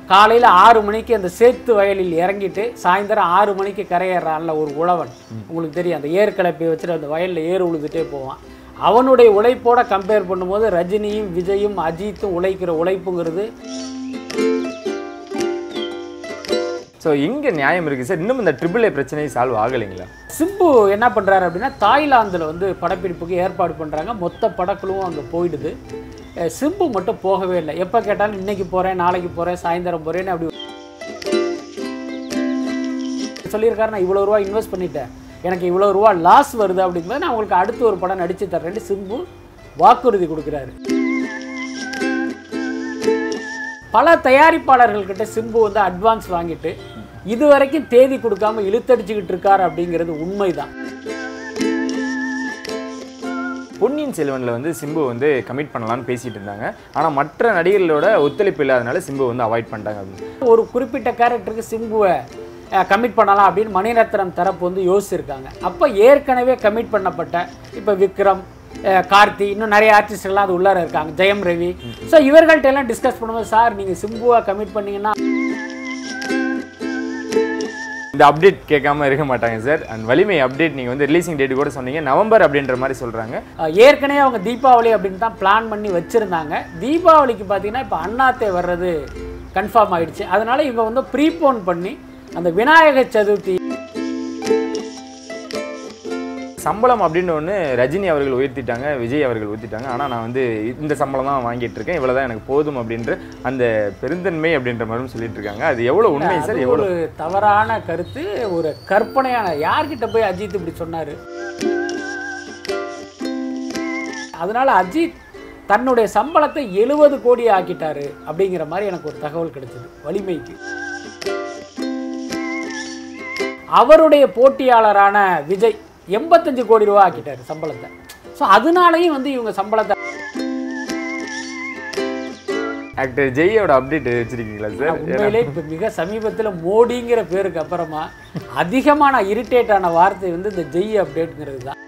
காலையில் 6 மணிக்கு அந்த சேத்து வயலில் இறங்கிட்டு சாயந்தரம் 6 மணிக்கு கரையேறான்ல ஒரு உழவன், உங்களுக்கு தெரியும், அந்த ஏற்கலப்பை வச்சுட்டு அந்த வயலில் ஏறு உழுதுகிட்டே போவான். அவனுடைய உழைப்போட கம்பேர் பண்ணும்போது ரஜினியும் விஜயும் அஜித்தும் உழைக்கிற உழைப்புங்கிறது. ஸோ இங்கே நியாயம் இருக்குது சார். இன்னும் இந்த AAA பிரச்சனை சால்வ் ஆகலைங்களா? சிம்பு என்ன பண்ணுறாரு அப்படின்னா, தாய்லாந்தில் வந்து படப்பிடிப்புக்கு ஏற்பாடு பண்ணுறாங்க. மொத்த படக்குழுவும் அங்கே போயிடுது. சிம்பு மட்டும் போகவே இல்லை. எப்போ கேட்டாலும் இன்றைக்கி போகிறேன், நாளைக்கு போகிறேன், சாயந்தரம் போகிறேன்னு அப்படி சொல்லியிருக்காரு. நான் இவ்வளோ ரூபா இன்வெஸ்ட் பண்ணிட்டேன், எனக்கு இவ்வளோ ரூபா லாஸ் வருது அப்படிங்கும்போது நான் உங்களுக்கு அடுத்து ஒரு படம் நடித்து தர்றேன்னு சிம்பு வாக்குறுதி கொடுக்குறாரு. பல தயாரிப்பாளர்கள்கிட்ட சிம்பு வந்து அட்வான்ஸ் வாங்கிட்டு இது வரைக்கும் தேதி கொடுக்காம இழுத்தடிச்சுக்கிட்டு இருக்காரு அப்படிங்கிறது உண்மைதான். பொன்னியின் செல்வனில் வந்து சிம்பு வந்து கமிட் பண்ணலான்னு பேசிகிட்டு இருந்தாங்க. ஆனால் மற்ற நடிகர்களோட ஒத்துழைப்பு இல்லாதனால சிம்பு வந்து அவாய்ட் பண்ணிட்டாங்க அப்படின்னு. ஒரு குறிப்பிட்ட கேரக்டருக்கு சிம்புவை கமிட் பண்ணலாம் அப்படின்னு மணிரத்னம் தரப்பு வந்து யோசிச்சிருக்காங்க. அப்போ ஏற்கனவே கமிட் பண்ணப்பட்ட இப்போ விக்ரம், கார்த்தி, இன்னும் நிறைய ஆர்டிஸ்ட்லாம் அது உள்ளார இருக்காங்க, ஜெயம் ரவி. ஸோ இவர்கள்ட்ட எல்லாம் டிஸ்கஸ் பண்ணும்போது, சார் நீங்கள் சிம்புவை கமிட் பண்ணிங்கன்னா இந்த அப்டேட் கேட்காம இருக்க மாட்டாங்க சார். அண்ட் வலிமை அப்டேட் நீங்கள் வந்து ரிலீசிங் டேட் கூட சொன்னீங்க, நவம்பர் அப்படின்ற மாதிரி சொல்கிறாங்க. ஏற்கனவே அவங்க தீபாவளி அப்படின்னு தான் பிளான் பண்ணி வச்சுருந்தாங்க. தீபாவளிக்கு பார்த்தீங்கன்னா இப்போ அண்ணாத்தே வர்றது கன்ஃபார்ம் ஆகிடுச்சு. அதனால் இவங்க வந்து ப்ரீபோன் பண்ணி அந்த விநாயகர் சதுர்த்தி சம்பளம் அப்படின்னு ஒன்று ரஜினி அவர்கள் உயர்த்திட்டாங்க, விஜய் அவர்கள் உயர்த்திட்டாங்க. ஆனால் நான் வந்து இந்த சம்பளம் தான் வாங்கிட்டு இருக்கேன், இவ்வளோ தான் எனக்கு போதும் அப்படின்ற அந்த பெருந்தன்மை அப்படின்ற மாதிரி சொல்லிட்டு இருக்காங்க. அது எவ்வளோ உண்மை சார்? எவ்வளோ தவறான கருத்து, ஒரு கற்பனையான. யார்கிட்ட போய் அஜித் இப்படி சொன்னார்? அதனால அஜித் தன்னுடைய சம்பளத்தை 70 கோடி ஆக்கிட்டாரு அப்படிங்கிற மாதிரி எனக்கு ஒரு தகவல் கிடைச்சது வலிமைக்கு. அவருடைய போட்டியாளரான விஜய் 85 கோடி ரூபா ஆக்கிட்டாரு சம்பளத்தை. ஸோ அதனாலையும் வந்து இவங்க சம்பளத்தை. ஆக்டர் ஜெயோட அப்டேட் வச்சிருக்கீங்களா சார்? உண்மையிலே இப்போ மிக சமீபத்தில் மோடிங்கிற பேருக்கு அப்புறமா அதிகமான இரிட்டேட் ஆன வார்த்தை வந்து இந்த ஜெய் அப்டேட்ங்கிறது தான்.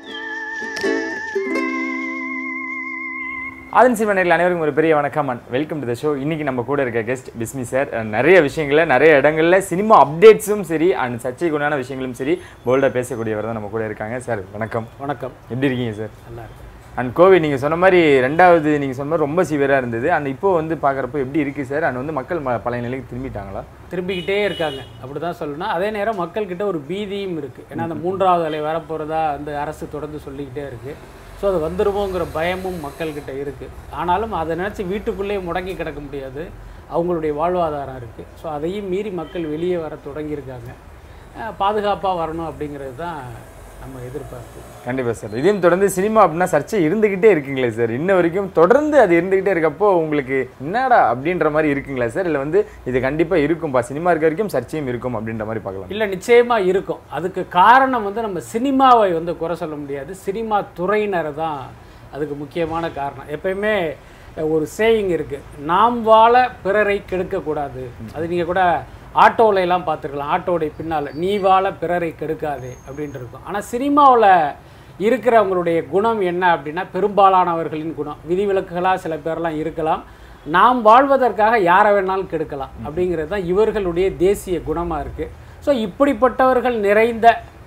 ஆதன் சிவனர்கள் அனைவருக்கும் ஒரு பெரிய வணக்கம் and welcome to the show. இன்றைக்கி நம்ம கூட இருக்க கெஸ்ட் பிஸ்மி சார். நிறைய விஷயங்கள நிறைய இடங்களில் சினிமா அப்டேட்ஸும் சரி அண்ட் சர்ச்சைக்குண்டான விஷயங்களும் சரி போல்டாக பேசக்கூடியவர் தான் நம்ம கூட இருக்காங்க. சார் வணக்கம். வணக்கம். எப்படி இருக்கீங்க சார்? நல்லா இருக்கு. அண்ட் கோவிட் நீங்கள் சொன்ன மாதிரி ரெண்டாவது நீங்கள் சொன்ன மாதிரி ரொம்ப சிவியராக இருந்தது. அண்ட் இப்போ வந்து பார்க்குறப்போ எப்படி இருக்குது சார்? அண்ட் வந்து மக்கள் பழைய நிலைக்கு திரும்பிட்டாங்களா? திரும்பிக்கிட்டே இருக்காங்க அப்படி தான் சொல்லணும். அதே நேரம் மக்கள்கிட்ட ஒரு பீதியும் இருக்குது. ஏன்னா அந்த 3வது அலை வரப்போகிறதா அந்த அரசு தொடர்ந்து சொல்லிக்கிட்டே இருக்குது. ஸோ அது வந்துடுமோங்கிற பயமும் மக்கள்கிட்ட இருக்குது. ஆனாலும் அதை நினச்சி வீட்டுக்குள்ளேயே முடங்கி கிடக்க முடியாது, அவங்களுடைய வாழ்வாதாரம் இருக்குது. ஸோ அதையும் மீறி மக்கள் வெளியே வர தொடங்கியிருக்காங்க. பாதுகாப்பாக வரணும் அப்படிங்கிறது தான் நம்ம எதிர்பார்ப்பு. கண்டிப்பாக சார். இதையும் தொடர்ந்து சினிமா அப்படின்னா சர்ச்சை இருந்துக்கிட்டே இருக்குங்களே சார்? இன்ன வரைக்கும் தொடர்ந்து அது இருந்துக்கிட்டே இருக்கப்போ உங்களுக்கு என்னடா அப்படின்ற மாதிரி இருக்குங்களா சார்? இல்லை வந்து இது கண்டிப்பாக இருக்கும்பா, சினிமா இருக்க வரைக்கும் சர்ச்சையும் இருக்கும் அப்படின்ற மாதிரி பார்க்கலாம்? இல்லை, நிச்சயமாக இருக்கும். அதுக்கு காரணம் வந்து நம்ம சினிமாவை வந்து குறை சொல்ல முடியாது, சினிமா துறையினரை தான் அதுக்கு முக்கியமான காரணம். எப்பயுமே ஒரு சேயிங் இருக்குது, நாம் வாழ பிறரை கெடுக்கக்கூடாது. அது நீங்கள் கூட ஆட்டோவிலலாம் பார்த்துருக்கலாம், ஆட்டோடைய பின்னால் நீ வாழ பிறரை கெடுக்காதே அப்படின்ட்டு இருக்கும். ஆனால் சினிமாவில் இருக்கிறவங்களுடைய குணம் என்ன அப்படின்னா, பெரும்பாலானவர்களின் குணம், விதிவிலக்குகளாக சில பேர்லாம் இருக்கலாம், நாம் வாழ்வதற்காக யாரை வேணாலும் கெடுக்கலாம் அப்படிங்கிறது தான் இவர்களுடைய தேசிய குணமாக இருக்குது. ஸோ இப்படிப்பட்டவர்கள் நிறைந்த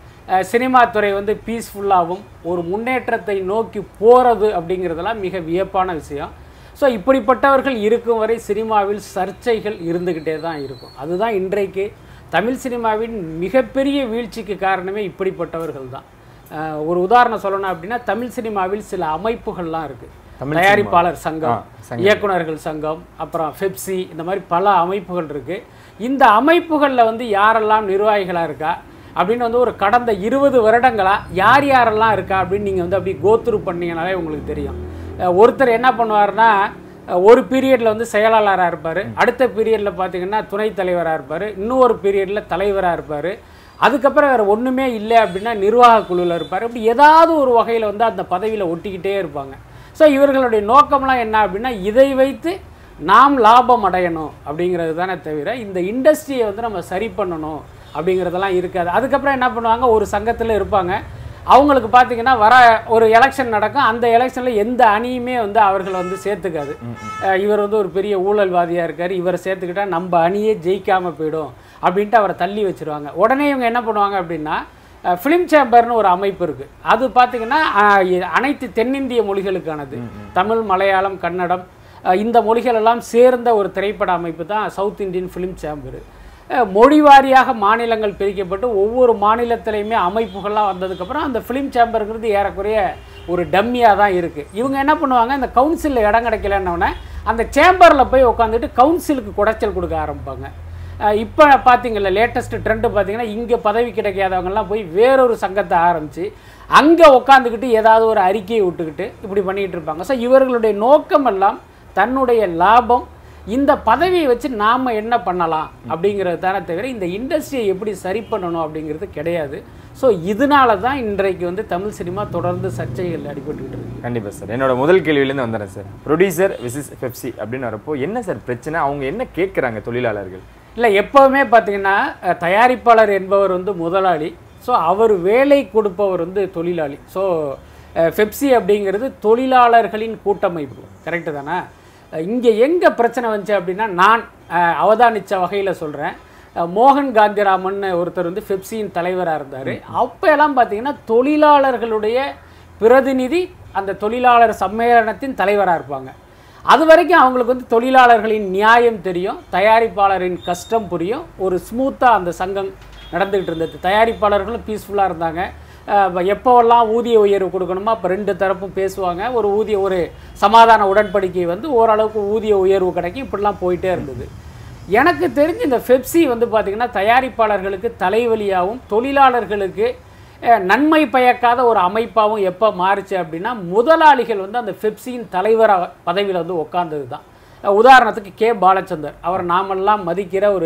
சினிமா துறை வந்து பீஸ்ஃபுல்லாகவும் ஒரு முன்னேற்றத்தை நோக்கி போகிறது அப்படிங்கிறதெல்லாம் மிக வியப்பான விஷயம். ஸோ இப்படிப்பட்டவர்கள் இருக்கும் வரை சினிமாவில் சர்ச்சைகள் இருந்துக்கிட்டே தான் இருக்கும். அதுதான் இன்றைக்கு தமிழ் சினிமாவின் மிகப்பெரிய வீழ்ச்சிக்கு காரணமே இப்படிப்பட்டவர்கள் தான். ஒரு உதாரணம் சொல்லணும் அப்படின்னா, தமிழ் சினிமாவில் சில அமைப்புகள்லாம் இருக்குது. தயாரிப்பாளர் சங்கம், இயக்குநர்கள் சங்கம், அப்புறம் ஃபெப்சி, இந்த மாதிரி பல அமைப்புகள் இருக்குது. இந்த அமைப்புகளில் வந்து யாரெல்லாம் நிர்வாகிகளாக இருக்கா அப்படின்னு வந்து ஒரு கடந்த 20 வருடங்களாக யார் யாரெல்லாம் இருக்கா அப்படின்னு நீங்கள் வந்து அப்படி கோத்ரூ பண்ணிங்கனாலே உங்களுக்கு தெரியும். ஒருத்தர் என்ன பண்ணுவார்னா, ஒரு பீரியடில் வந்து செயலாளராக இருப்பார், அடுத்த பீரியடில் பார்த்திங்கன்னா துணைத் தலைவராக இருப்பார், இன்னொரு பீரியடில் தலைவராக இருப்பார், அதுக்கப்புறம் வேறு ஒன்றுமே இல்லை அப்படின்னா நிர்வாக குழுவில் இருப்பார். இப்படி ஏதாவது ஒரு வகையில் வந்து அந்த பதவியில் ஒட்டிக்கிட்டே இருப்பாங்க. ஸோ இவர்களுடைய நோக்கம்லாம் என்ன அப்படின்னா, இதை வைத்து நாம் லாபம் அடையணும் அப்படிங்கிறது தானே தவிர இந்த இண்டஸ்ட்ரியை வந்து நம்ம சரி பண்ணணும் அப்படிங்கிறதெல்லாம் இருக்காது. அதுக்கப்புறம் என்ன பண்ணுவாங்க, ஒரு சங்கத்தில் இருப்பாங்க, அவங்களுக்கு பார்த்தீங்கன்னா வர ஒரு எலெக்ஷன் நடக்கும், அந்த எலெக்ஷனில் எந்த அணியுமே வந்து அவர்கள் வந்து சேர்த்துக்காது. இவர் வந்து ஒரு பெரிய ஊழல்வாதியாக இருக்கார், இவரை சேர்த்துக்கிட்டா நம்ம அணியே ஜெயிக்காமல் போயிடும் அப்படின்ட்டு அவரை தள்ளி வச்சுருவாங்க. உடனே இவங்க என்ன பண்ணுவாங்க அப்படின்னா ஃபிலிம் சேம்பர்னு ஒரு அமைப்பு இருக்குது. அது பார்த்திங்கன்னா அனைத்து தென்னிந்திய மொழிகளுக்கானது, தமிழ், மலையாளம், கன்னடம் இந்த மொழிகளெல்லாம் சேர்ந்த ஒரு திரைப்பட அமைப்பு தான் சவுத் இந்தியன் ஃபிலிம் சேம்பரு. மொழி வாரியாக மாநிலங்கள் பிரிக்கப்பட்டு ஒவ்வொரு மாநிலத்திலையுமே அமைப்புகள்லாம் வந்ததுக்கப்புறம் அந்த ஃபிலிம் சேம்பருங்கிறது ஏறக்குறைய ஒரு டம்மியாக தான் இருக்குது. இவங்க என்ன பண்ணுவாங்க, இந்த கவுன்சிலில் இடம் கிடைக்கலன்னொடனே அந்த சேம்பரில் போய் உட்காந்துட்டு கவுன்சிலுக்கு குடைச்சல் கொடுக்க ஆரம்பிப்பாங்க. இப்போ பார்த்தீங்கல்ல லேட்டஸ்ட் ட்ரெண்டு பார்த்தீங்கன்னா இங்கே பதவி கிடைக்காதவங்கெல்லாம் போய் வேறொரு சங்கத்தை ஆரம்பித்து அங்கே உட்காந்துக்கிட்டு ஏதாவது ஒரு அறிக்கையை விட்டுக்கிட்டு இப்படி பண்ணிகிட்டு இருப்பாங்க. ஸோ இவர்களுடைய நோக்கமெல்லாம் தன்னுடைய லாபம், இந்த பதவியை வச்சு நாம் என்ன பண்ணலாம் அப்படிங்கிறது தானே தவிர இந்த இண்டஸ்ட்ரியை எப்படி சரி பண்ணணும் அப்படிங்கிறது கிடையாது. ஸோ இதனால தான் இன்றைக்கு வந்து தமிழ் சினிமா தொடர்ந்து சர்ச்சைகள் அடிபட்டுக்கிட்டு இருக்கு. கண்டிப்பாக சார். என்னோட முதல் கேள்வியிலேருந்து வந்துடுறேன் சார். ப்ரொடியூசர் விசிஸ் பெப்சி அப்படின்னு வரப்போ என்ன சார் பிரச்சனை, அவங்க என்ன கேட்குறாங்க தொழிலாளர்கள்? இல்லை, எப்போவுமே பார்த்தீங்கன்னா தயாரிப்பாளர் என்பவர் வந்து முதலாளி, ஸோ அவர் வேலை கொடுப்பவர் வந்து தொழிலாளி. ஸோ பெப்சி அப்படிங்கிறது தொழிலாளர்களின் கூட்டமைப்பு, கரெக்டு தானே? இங்கே எங்கே பிரச்சனை வந்துச்சு அப்படின்னா நான் அவதானித்த வகையில் சொல்கிறேன். மோகன் காந்திராமன் ஒருத்தர் வந்து பெப்சியின் தலைவராக இருந்தார். அப்போ எல்லாம் பார்த்தீங்கன்னா தொழிலாளர்களுடைய பிரதிநிதி அந்த தொழிலாளர் சம்மேளனத்தின் தலைவராக இருப்பாங்க. அது வரைக்கும் அவங்களுக்கு வந்து தொழிலாளர்களின் நியாயம் தெரியும், தயாரிப்பாளரின் கஷ்டம் புரியும், ஒரு ஸ்மூத்தாக அந்த சங்கம் நடந்துக்கிட்டு இருந்தது. தயாரிப்பாளர்களும் பீஸ்ஃபுல்லாக இருந்தாங்க. எப்போவெல்லாம் ஊதிய உயர்வு கொடுக்கணுமோ அப்போ ரெண்டு தரப்பும் பேசுவாங்க. ஒரு சமாதான உடன்படிக்கை வந்து ஓரளவுக்கு ஊதிய உயர்வு கிடைக்கும், இப்படிலாம் போயிட்டே இருந்தது. எனக்கு தெரிஞ்சு இந்த பெப்சி வந்து பார்த்திங்கன்னா தயாரிப்பாளர்களுக்கு தலைவலியாகவும் தொழிலாளர்களுக்கு நன்மை பயக்காத ஒரு அமைப்பாகவும் எப்போ மாறுச்சு அப்படின்னா முதலாளிகள் வந்து அந்த பெப்சியின் தலைவராக பதவியில் வந்து உட்கார்ந்தது தான். உதாரணத்துக்கு கே பாலச்சந்தர், அவர் நாமெல்லாம் மதிக்கிற ஒரு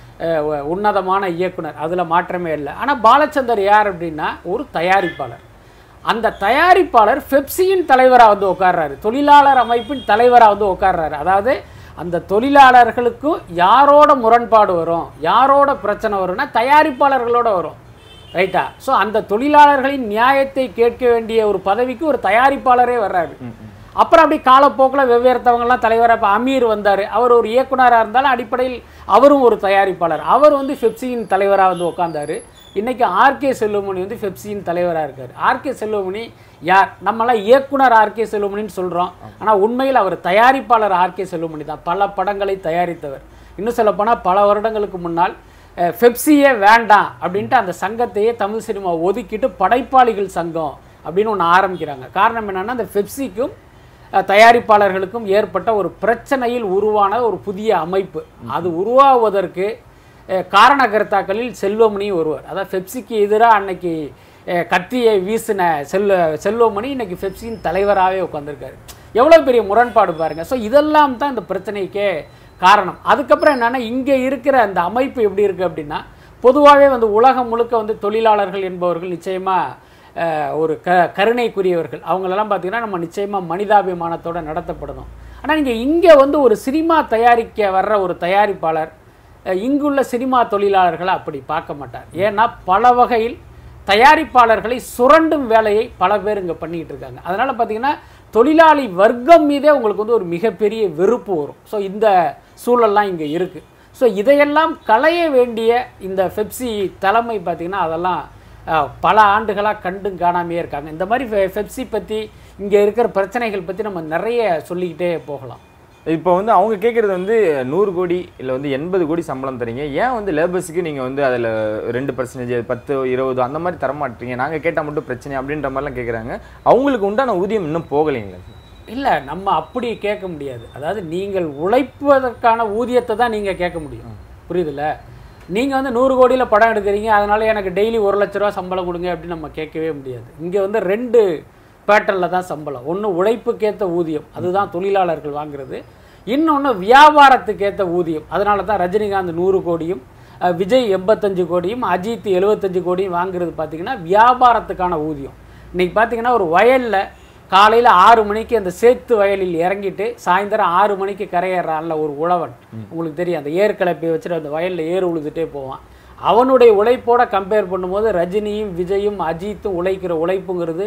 உன்னதமான இயக்குனர், அதில் மாற்றமே இல்லை. ஆனால் பாலச்சந்தர் யார் அப்படின்னா ஒரு தயாரிப்பாளர். அந்த தயாரிப்பாளர் பெப்சியின் தலைவராக வந்து உட்கார்றாரு, தொழிலாளர் அமைப்பின் தலைவராக வந்து உட்கார்றாரு. அதாவது அந்த தொழிலாளர்களுக்கும் யாரோட முரண்பாடு வரும், யாரோட பிரச்சனை வரும்னா தயாரிப்பாளர்களோட வரும், ரைட்டா? ஸோ அந்த தொழிலாளர்களின் நியாயத்தை கேட்க வேண்டிய ஒரு பதவிக்கு ஒரு தயாரிப்பாளரே வர்றாரு. அப்புறம் அப்படி காலப்போக்கில் வெவ்வேறுத்தவங்கள்லாம் தலைவராக, இப்போ அமீர் வந்தார், அவர் ஒரு இயக்குனராக இருந்தாலும் அடிப்படையில் அவரும் ஒரு தயாரிப்பாளர். அவர் வந்து பெப்சியின் தலைவராக வந்து உட்காந்தார். இன்றைக்கி ஆர்கே செல்வமணி வந்து பெப்சியின் தலைவராக இருக்கார். ஆர்கே செல்வமணி யார்? நம்மளாம் இயக்குனர் ஆர்கே செல்வமணின்னு சொல்கிறோம், ஆனால் உண்மையில் அவர் தயாரிப்பாளர் ஆர்கே செல்வமணி தான். பல படங்களை தயாரித்தவர். இன்னும் சொல்லப்போனால் பல வருடங்களுக்கு முன்னால் பெப்சியே வேண்டாம் அப்படின்ட்டு அந்த சங்கத்தையே தமிழ் சினிமா ஒதுக்கிட்டு படைப்பாளிகள் சங்கம் அப்படின்னு ஒன்று ஆரம்பிக்கிறாங்க. காரணம் என்னென்னா அந்த பெப்சிக்கும் தயாரிப்பாளர்களுக்கும் ஏற்பட்ட ஒரு பிரச்சனையில் உருவான ஒரு புதிய அமைப்பு. அது உருவாவதற்கு காரணகர்த்தாக்களில் செல்வமணி ஒருவர். அதாவது பெப்சிக்கு எதிராக அன்னைக்கு கத்தியை வீசின செல்வமணி இன்னைக்கு பெப்சியின் தலைவராகவே உட்காந்துருக்காரு. எவ்வளோ பெரிய முரண்பாடு பாருங்கள். ஸோ இதெல்லாம் தான் இந்த பிரச்சனைக்கே காரணம். அதுக்கப்புறம் என்னென்னா இங்கே இருக்கிற அந்த அமைப்பு எப்படி இருக்குது அப்படின்னா பொதுவாகவே வந்து உலகம் முழுக்க வந்து தொழிலாளர்கள் என்பவர்கள் நிச்சயமாக ஒரு கருணைக்குரியவர்கள். அவங்களெல்லாம் பார்த்திங்கன்னா நம்ம நிச்சயமாக மனிதாபிமானத்தோடு நடத்தப்படணும். ஆனால் நீங்கள் இங்கே வந்து ஒரு சினிமா தயாரிக்க வர்ற ஒரு தயாரிப்பாளர் இங்குள்ள சினிமா தொழிலாளர்களை அப்படி பார்க்க மாட்டார். ஏன்னா பல வகையில் தயாரிப்பாளர்களை சுரண்டும் வேலையை பல பேர் இங்கே பண்ணிக்கிட்டு இருக்காங்க. அதனால் பார்த்திங்கன்னா தொழிலாளி வர்க்கம் மீதே உங்களுக்கு வந்து ஒரு மிகப்பெரிய வெறுப்பு வரும். ஸோ இந்த சூழல்லாம் இங்கே இருக்குது. ஸோ இதையெல்லாம் களைய வேண்டிய இந்த பெப்சி தலைமை பார்த்திங்கன்னா அதெல்லாம் பல ஆண்டுகளாக கண்டும் காணாமையே இருக்காங்க. இந்த மாதிரி பெப்சி பற்றி இங்கே இருக்கிற பிரச்சனைகள் பற்றி நம்ம நிறைய சொல்லிக்கிட்டே போகலாம். இப்போ வந்து அவங்க கேட்குறது வந்து 100 கோடி இல்லை வந்து 80 கோடி சம்பளம் தரீங்க, ஏன் வந்து லேபர்ஸுக்கு நீங்கள் வந்து அதில் 2%, 10, 20 அந்த மாதிரி தரமாட்டீங்க, நாங்கள் கேட்டால் மட்டும் பிரச்சனை அப்படின்ற மாதிரிலாம் கேட்குறாங்க. அவங்களுக்கு உண்டான ஊதியம் இன்னும் போகலைங்களா? இல்லை, நம்ம அப்படி கேட்க முடியாது. அதாவது நீங்கள் உழைப்பதற்கான ஊதியத்தை தான் நீங்கள் கேட்க முடியும், புரியுதுல்ல? நீங்கள் வந்து 100 கோடியில் படம் எடுக்கிறீங்க, அதனால் எனக்கு டெய்லி 1 லட்ச ரூபா சம்பளம் கொடுங்க அப்படின்னு நம்ம கேட்கவே முடியாது. இங்கே வந்து 2 பேட்டர்னில் தான் சம்பளம். ஒன்று உழைப்புக்கேற்ற ஊதியம், அதுதான் தொழிலாளர்கள் வாங்குறது. இன்னொன்று வியாபாரத்துக்கேற்ற ஊதியம். அதனால தான் ரஜினிகாந்த் 100 கோடியும் விஜய் 85 கோடியும் அஜித் 75 கோடியும் வாங்குறது பார்த்திங்கன்னா வியாபாரத்துக்கான ஊதியம். இன்றைக்கி பார்த்திங்கன்னா ஒரு வயலில் காலையில் 6 மணிக்கு அந்த சேத்து வயலில் இறங்கிட்டு சாயந்தரம் 6 மணிக்கு கரையேறான்ல ஒரு உழவன், உங்களுக்கு தெரியும், அந்த ஏர் கிளப்பி வச்சுட்டு அந்த வயலில் ஏர் உழுதுகிட்டே போவான். அவனுடைய உழைப்போட கம்பேர் பண்ணும்போது ரஜினியும் விஜயும் அஜித்தும் உழைக்கிற உழைப்புங்கிறது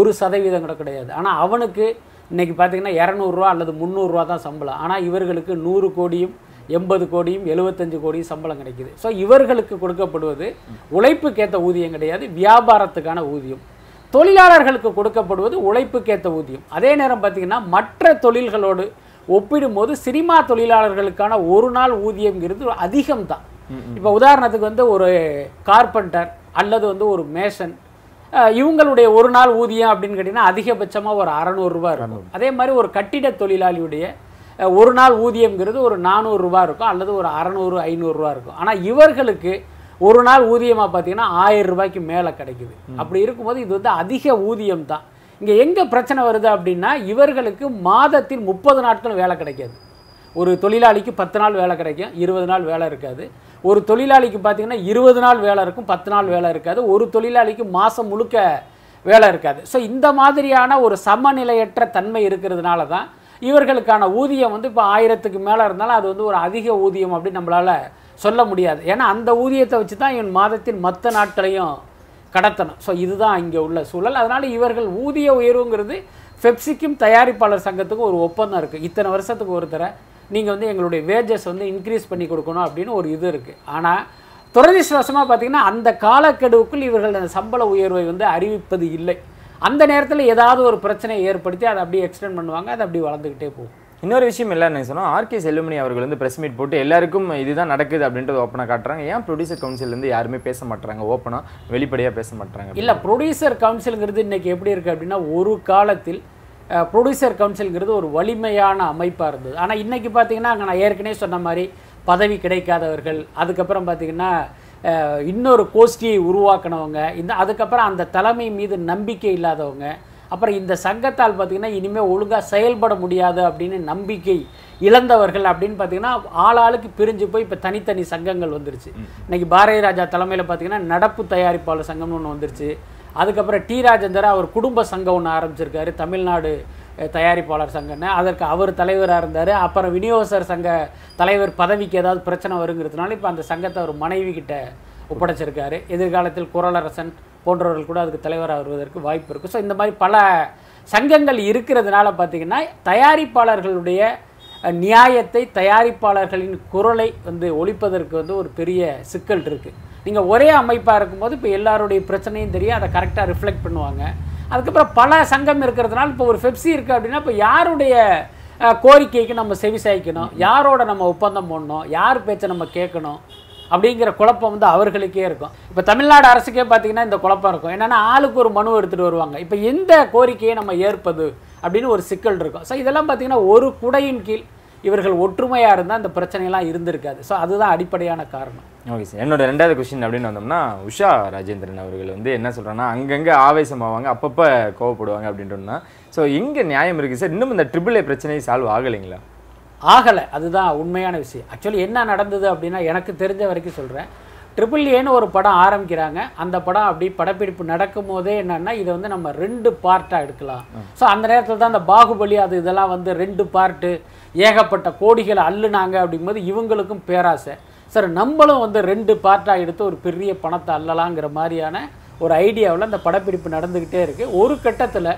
1% கூட கிடையாது. ஆனால் அவனுக்கு இன்றைக்கி பார்த்தீங்கன்னா 200 ரூபா அல்லது 300 ரூபா தான் சம்பளம். ஆனால் இவர்களுக்கு 100 கோடியும் 80 கோடியும் 75 கோடியும் சம்பளம் கிடைக்குது. ஸோ இவர்களுக்கு கொடுக்கப்படுவது உழைப்புக்கேற்ற ஊதியம் கிடையாது, வியாபாரத்துக்கான ஊதியம். தொழிலாளர்களுக்கு கொடுக்கப்படுவது உழைப்புக்கேற்ற ஊதியம். அதே நேரம் பார்த்திங்கன்னா மற்ற தொழில்களோடு ஒப்பிடும்போது சினிமா தொழிலாளர்களுக்கான ஒரு நாள் ஊதியம்ங்கிறது அதிகம்தான். இப்போ உதாரணத்துக்கு வந்து ஒரு கார்பெண்டர் அல்லது வந்து ஒரு மேசன், இவங்களுடைய ஒரு நாள் ஊதியம் அப்படின்னு கேட்டிங்கன்னா அதிகபட்சமாக ஒரு 600 ரூபா இருக்கும். அதே மாதிரி ஒரு கட்டிட தொழிலாளியுடைய ஒரு நாள் ஊதியம்ங்கிறது ஒரு 400 ரூபா இருக்கும் அல்லது ஒரு 600 500 ரூபா இருக்கும். ஆனால் இவர்களுக்கு ஒரு நாள் ஊதியமாக பார்த்தீங்கன்னா 1000 ரூபாய்க்கு மேலே கிடைக்குது. அப்படி இருக்கும்போது இது வந்து அதிக ஊதியம் தான். இங்கே எங்கே பிரச்சனை வருது அப்படின்னா இவர்களுக்கு மாதத்தில் 30 நாட்கள் வேலை கிடைக்காது. ஒரு தொழிலாளிக்கு 10 நாள் வேலை கிடைக்கும், 20 நாள் வேலை இருக்காது. ஒரு தொழிலாளிக்கு பார்த்தீங்கன்னா 20 நாள் வேலை இருக்கும், 10 நாள் வேலை இருக்காது. ஒரு தொழிலாளிக்கு மாதம் முழுக்க வேலை இருக்காது. ஸோ இந்த மாதிரியான ஒரு சமநிலையற்ற தன்மை இருக்கிறதுனால தான் இவர்களுக்கான ஊதியம் வந்து இப்போ 1000க்கு மேலே இருந்தாலும் அது வந்து ஒரு அதிக ஊதியம் அப்படின்னு நம்மளால் சொல்ல முடியாது. ஏன்னா அந்த ஊதியத்தை வச்சு தான் இவன் மாதத்தின் மற்ற நாட்களையும் கடத்தணும். ஸோ இதுதான் இங்கே உள்ள சூழல். அதனால் இவர்கள் ஊதிய உயர்வுங்கிறது பெப்சிக்கும் தயாரிப்பாளர் சங்கத்துக்கும் ஒரு ஒப்பந்தம் இருக்குது. இத்தனை வருஷத்துக்கு ஒரு தர நீங்கள் வந்து எங்களுடைய வேஜஸ் வந்து இன்க்ரீஸ் பண்ணி கொடுக்கணும் அப்படின்னு ஒரு இது இருக்குது. ஆனால் துரதிர்ஷ்டவசமாக பார்த்திங்கன்னா அந்த காலக்கெடுவுக்குள் இவர்கள் அந்த சம்பள உயர்வை வந்து அறிவிப்பது இல்லை. அந்த நேரத்தில் ஏதாவது ஒரு பிரச்சனையை ஏற்படுத்தி அதை அப்படியே எக்ஸ்டெண்ட் பண்ணுவாங்க, அது அப்படி வளர்ந்துக்கிட்டே போகும். இன்னொரு விஷயம் என்ன சொன்னால் ஆர்கே செல்லுமணி அவர்கள் வந்து ப்ரெஸ் மீட் போட்டு எல்லாருக்கும் இதுதான் நடக்குது அப்படின்றது ஓப்பனாக காட்டுறாங்க. ஏன் ப்ரொடியூசர் கவுன்சிலேருந்து யாருமே பேச மாட்டாங்க, ஓப்பனாக வெளிப்படையாக பேச மாட்டாங்க? இல்லை, ப்ரொடியூசர் கவுன்சிலுங்கிறது இன்றைக்கி எப்படி இருக்குது அப்படின்னா ஒரு காலத்தில் ப்ரொடியூசர் கவுன்சிலுங்கிறது ஒரு வலிமையான அமைப்பாக இருந்தது. ஆனால் இன்றைக்கி பார்த்திங்கன்னா அங்கே நான் ஏற்கனவே சொன்ன மாதிரி பதவி கிடைக்காதவர்கள், அதுக்கப்புறம் பார்த்திங்கன்னா இன்னொரு கோஷ்டியை உருவாக்கினவங்க, அதுக்கப்புறம் அந்த தலைமை மீது நம்பிக்கை இல்லாதவங்க, அப்புறம் இந்த சங்கத்தால் பார்த்திங்கன்னா இனிமேல் ஒழுங்காக செயல்பட முடியாது அப்படின்னு நம்பிக்கை இழந்தவர்கள் அப்படின்னு பார்த்திங்கன்னா ஆளாளுக்கு பிரிஞ்சு போய் இப்போ தனித்தனி சங்கங்கள் வந்துருச்சு. இன்றைக்கி பாரதி ராஜா தலைமையில் பார்த்திங்கன்னா நடப்பு தயாரிப்பாளர் சங்கம்னு ஒன்று வந்துருச்சு. அதுக்கப்புறம் டி ராஜேந்தர் அவர் குடும்ப சங்கம் ஒன்று ஆரம்பிச்சிருக்காரு, தமிழ்நாடு தயாரிப்பாளர் சங்கம்னு. அதற்கு அவர் தலைவராக இருந்தார். அப்புறம் விநியோகஸ்தர் சங்க தலைவர் பதவிக்கு ஏதாவது பிரச்சனை வருங்கிறதுனால இப்போ அந்த சங்கத்தை அவர் மனைவி கிட்ட ஒப்படைச்சிருக்காரு. எதிர்காலத்தில் குரலரசன் போன்றவர்கள் கூட அதுக்கு தலைவராக வருவதற்கு வாய்ப்பு இருக்குது. ஸோ இந்த மாதிரி பல சங்கங்கள் இருக்கிறதுனால பார்த்திங்கன்னா தயாரிப்பாளர்களுடைய நியாயத்தை, தயாரிப்பாளர்களின் குரலை வந்து ஒழிப்பதற்கு வந்து ஒரு பெரிய சிக்கல் இருக்குது. நீங்கள் ஒரே அமைப்பாக இருக்கும்போது இப்போ எல்லாருடைய பிரச்சனையும் தெரியும், அதை கரெக்டாக ரிஃப்ளெக்ட் பண்ணுவாங்க. அதுக்கப்புறம் பல சங்கம் இருக்கிறதுனால இப்போ ஒரு பெப்சி இருக்குது அப்படின்னா இப்போ யாருடைய கோரிக்கைக்கு நம்ம செவிசாய்க்கணும், யாரோட நம்ம ஒப்பந்தம் போடணும், யார் பேச்சை நம்ம கேட்கணும் அப்படிங்கிற குழப்பம் வந்து அவர்களுக்கே இருக்கும். இப்போ தமிழ்நாடு அரசுக்கே பார்த்திங்கன்னா இந்த குழப்பம் இருக்கும். என்னென்னா ஆளுக்கு ஒரு மனு எடுத்துகிட்டு வருவாங்க. இப்போ எந்த கோரிக்கையை நம்ம ஏற்பது அப்படின்னு ஒரு சிக்கல் இருக்கும். ஸோ இதெல்லாம் பார்த்திங்கன்னா ஒரு குடையின் கீழ் இவர்கள் ஒற்றுமையாக இருந்தால் அந்த பிரச்சனையெல்லாம் இருந்திருக்காது. ஸோ அதுதான் அடிப்படையான காரணம். ஓகே சார், என்னோட ரெண்டாவது கொஸ்டின் அப்படின்னு வந்தோம்னா உஷா ராஜேந்திரன் அவர்கள் வந்து என்ன சொல்கிறாங்கன்னா அங்கங்கே ஆவேசமாவாங்க, அப்பப்போ கோவப்படுவாங்க அப்படின்றோம்னா ஸோ எங்கே நியாயம் இருக்குது சார்? இன்னும் இந்த AAA பிரச்சனை சால்வ் ஆகலைங்களா? ஆகலை, அதுதான் உண்மையான விஷயம். ஆக்சுவலி என்ன நடந்தது அப்படின்னா எனக்கு தெரிஞ்ச வரைக்கும் சொல்கிறேன். AAAன்னு ஒரு படம் ஆரம்பிக்கிறாங்க. அந்த படம் அப்படி படப்பிடிப்பு நடக்கும் போதே என்னென்னா இதை வந்து நம்ம 2 பார்ட்டாக எடுக்கலாம். ஸோ அந்த நேரத்தில் தான் அந்த பாகுபலி அது இதெல்லாம் வந்து 2 பார்ட்டு ஏகப்பட்ட கோடிகளை அள்ளுனாங்க. அப்படிங்கும்போது இவங்களுக்கும் பேராசை, சார் நம்மளும் வந்து 2 பார்ட்டாக எடுத்து ஒரு பெரிய பணத்தை அள்ளலாங்கிற மாதிரியான ஒரு ஐடியாவில் அந்த படப்பிடிப்பு நடந்துக்கிட்டே இருக்குது. ஒரு கட்டத்தில்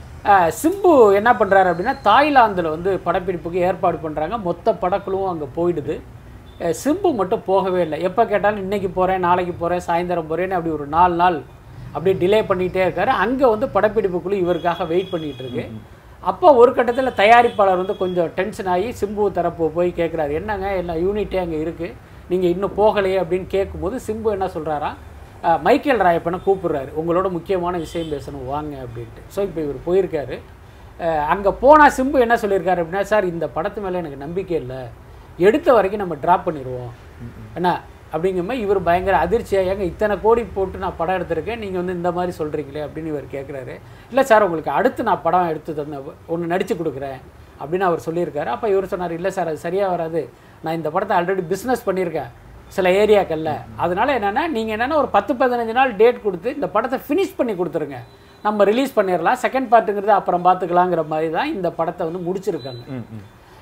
சிம்பு என்ன பண்ணுறாரு அப்படின்னா தாய்லாந்தில் வந்து படப்பிடிப்புக்கு ஏற்பாடு பண்ணுறாங்க. மொத்த படக்குழுவும் அங்கே போயிடுது. சிம்பு மட்டும் போகவே இல்லை. எப்போ கேட்டாலும் இன்றைக்கி போகிறேன், நாளைக்கு போகிறேன், சாயந்தரம் போகிறேன்னு அப்படி ஒரு 4 நாள் அப்படியே டிலே பண்ணிகிட்டே இருக்காரு. அங்கே வந்து படப்பிடிப்புக்குழு இவருக்காக வெயிட் பண்ணிகிட்டு இருக்கு. அப்போ ஒரு கட்டத்தில் தயாரிப்பாளர் வந்து கொஞ்சம் டென்ஷன் ஆகி சிம்பு தரப்பு போய் கேட்குறாரு, என்னங்க எல்லா யூனிட்டே அங்கே இருக்குது, நீங்கள் இன்னும் போகலையே அப்படின்னு கேட்கும்போது சிம்பு என்ன சொல்கிறாரா, மைக்கேல் ராயப்பனை கூப்பிட்றாரு, உங்களோட முக்கியமான விஷயம் பேசணும் வாங்க அப்படின்ட்டு. ஸோ இப்போ இவர் போயிருக்காரு. அங்கே போனால் சிம்பு என்ன சொல்லியிருக்காரு அப்படின்னா, சார் இந்த படத்து மேலே எனக்கு நம்பிக்கை இல்லை, எடுத்த வரைக்கும் நம்ம ட்ராப் பண்ணிடுவோம் என்ன அப்படிங்கும்போது இவர் பயங்கர அதிர்ச்சியாக, ஏங்க இத்தனை கோடி போட்டு நான் படம் எடுத்திருக்கேன், நீங்கள் வந்து இந்த மாதிரி சொல்கிறீங்களே அப்படின்னு இவர் கேட்குறாரு. இல்லை சார் உங்களுக்கு அடுத்து நான் படம் எடுத்து தந்த ஒன்று நடித்து கொடுக்குறேன் அப்படின்னு அவர் சொல்லியிருக்காரு. அப்போ இவர் சொன்னார், இல்லை சார் அது சரியாக வராது, நான் இந்த படத்தை ஆல்ரெடி பிஸ்னஸ் பண்ணியிருக்கேன் சில ஏரியாக்களில், அதனால் என்னென்னா நீங்கள் என்னென்னா ஒரு 10-15 நாள் டேட் கொடுத்து இந்த படத்தை ஃபினிஷ் பண்ணி கொடுத்துருங்க, நம்ம ரிலீஸ் பண்ணிடலாம், செகண்ட் பார்ட்டுங்கிறது அப்புறம் பார்த்துக்கலாங்கிற மாதிரி தான் இந்த படத்தை வந்து முடிச்சிருக்காங்க.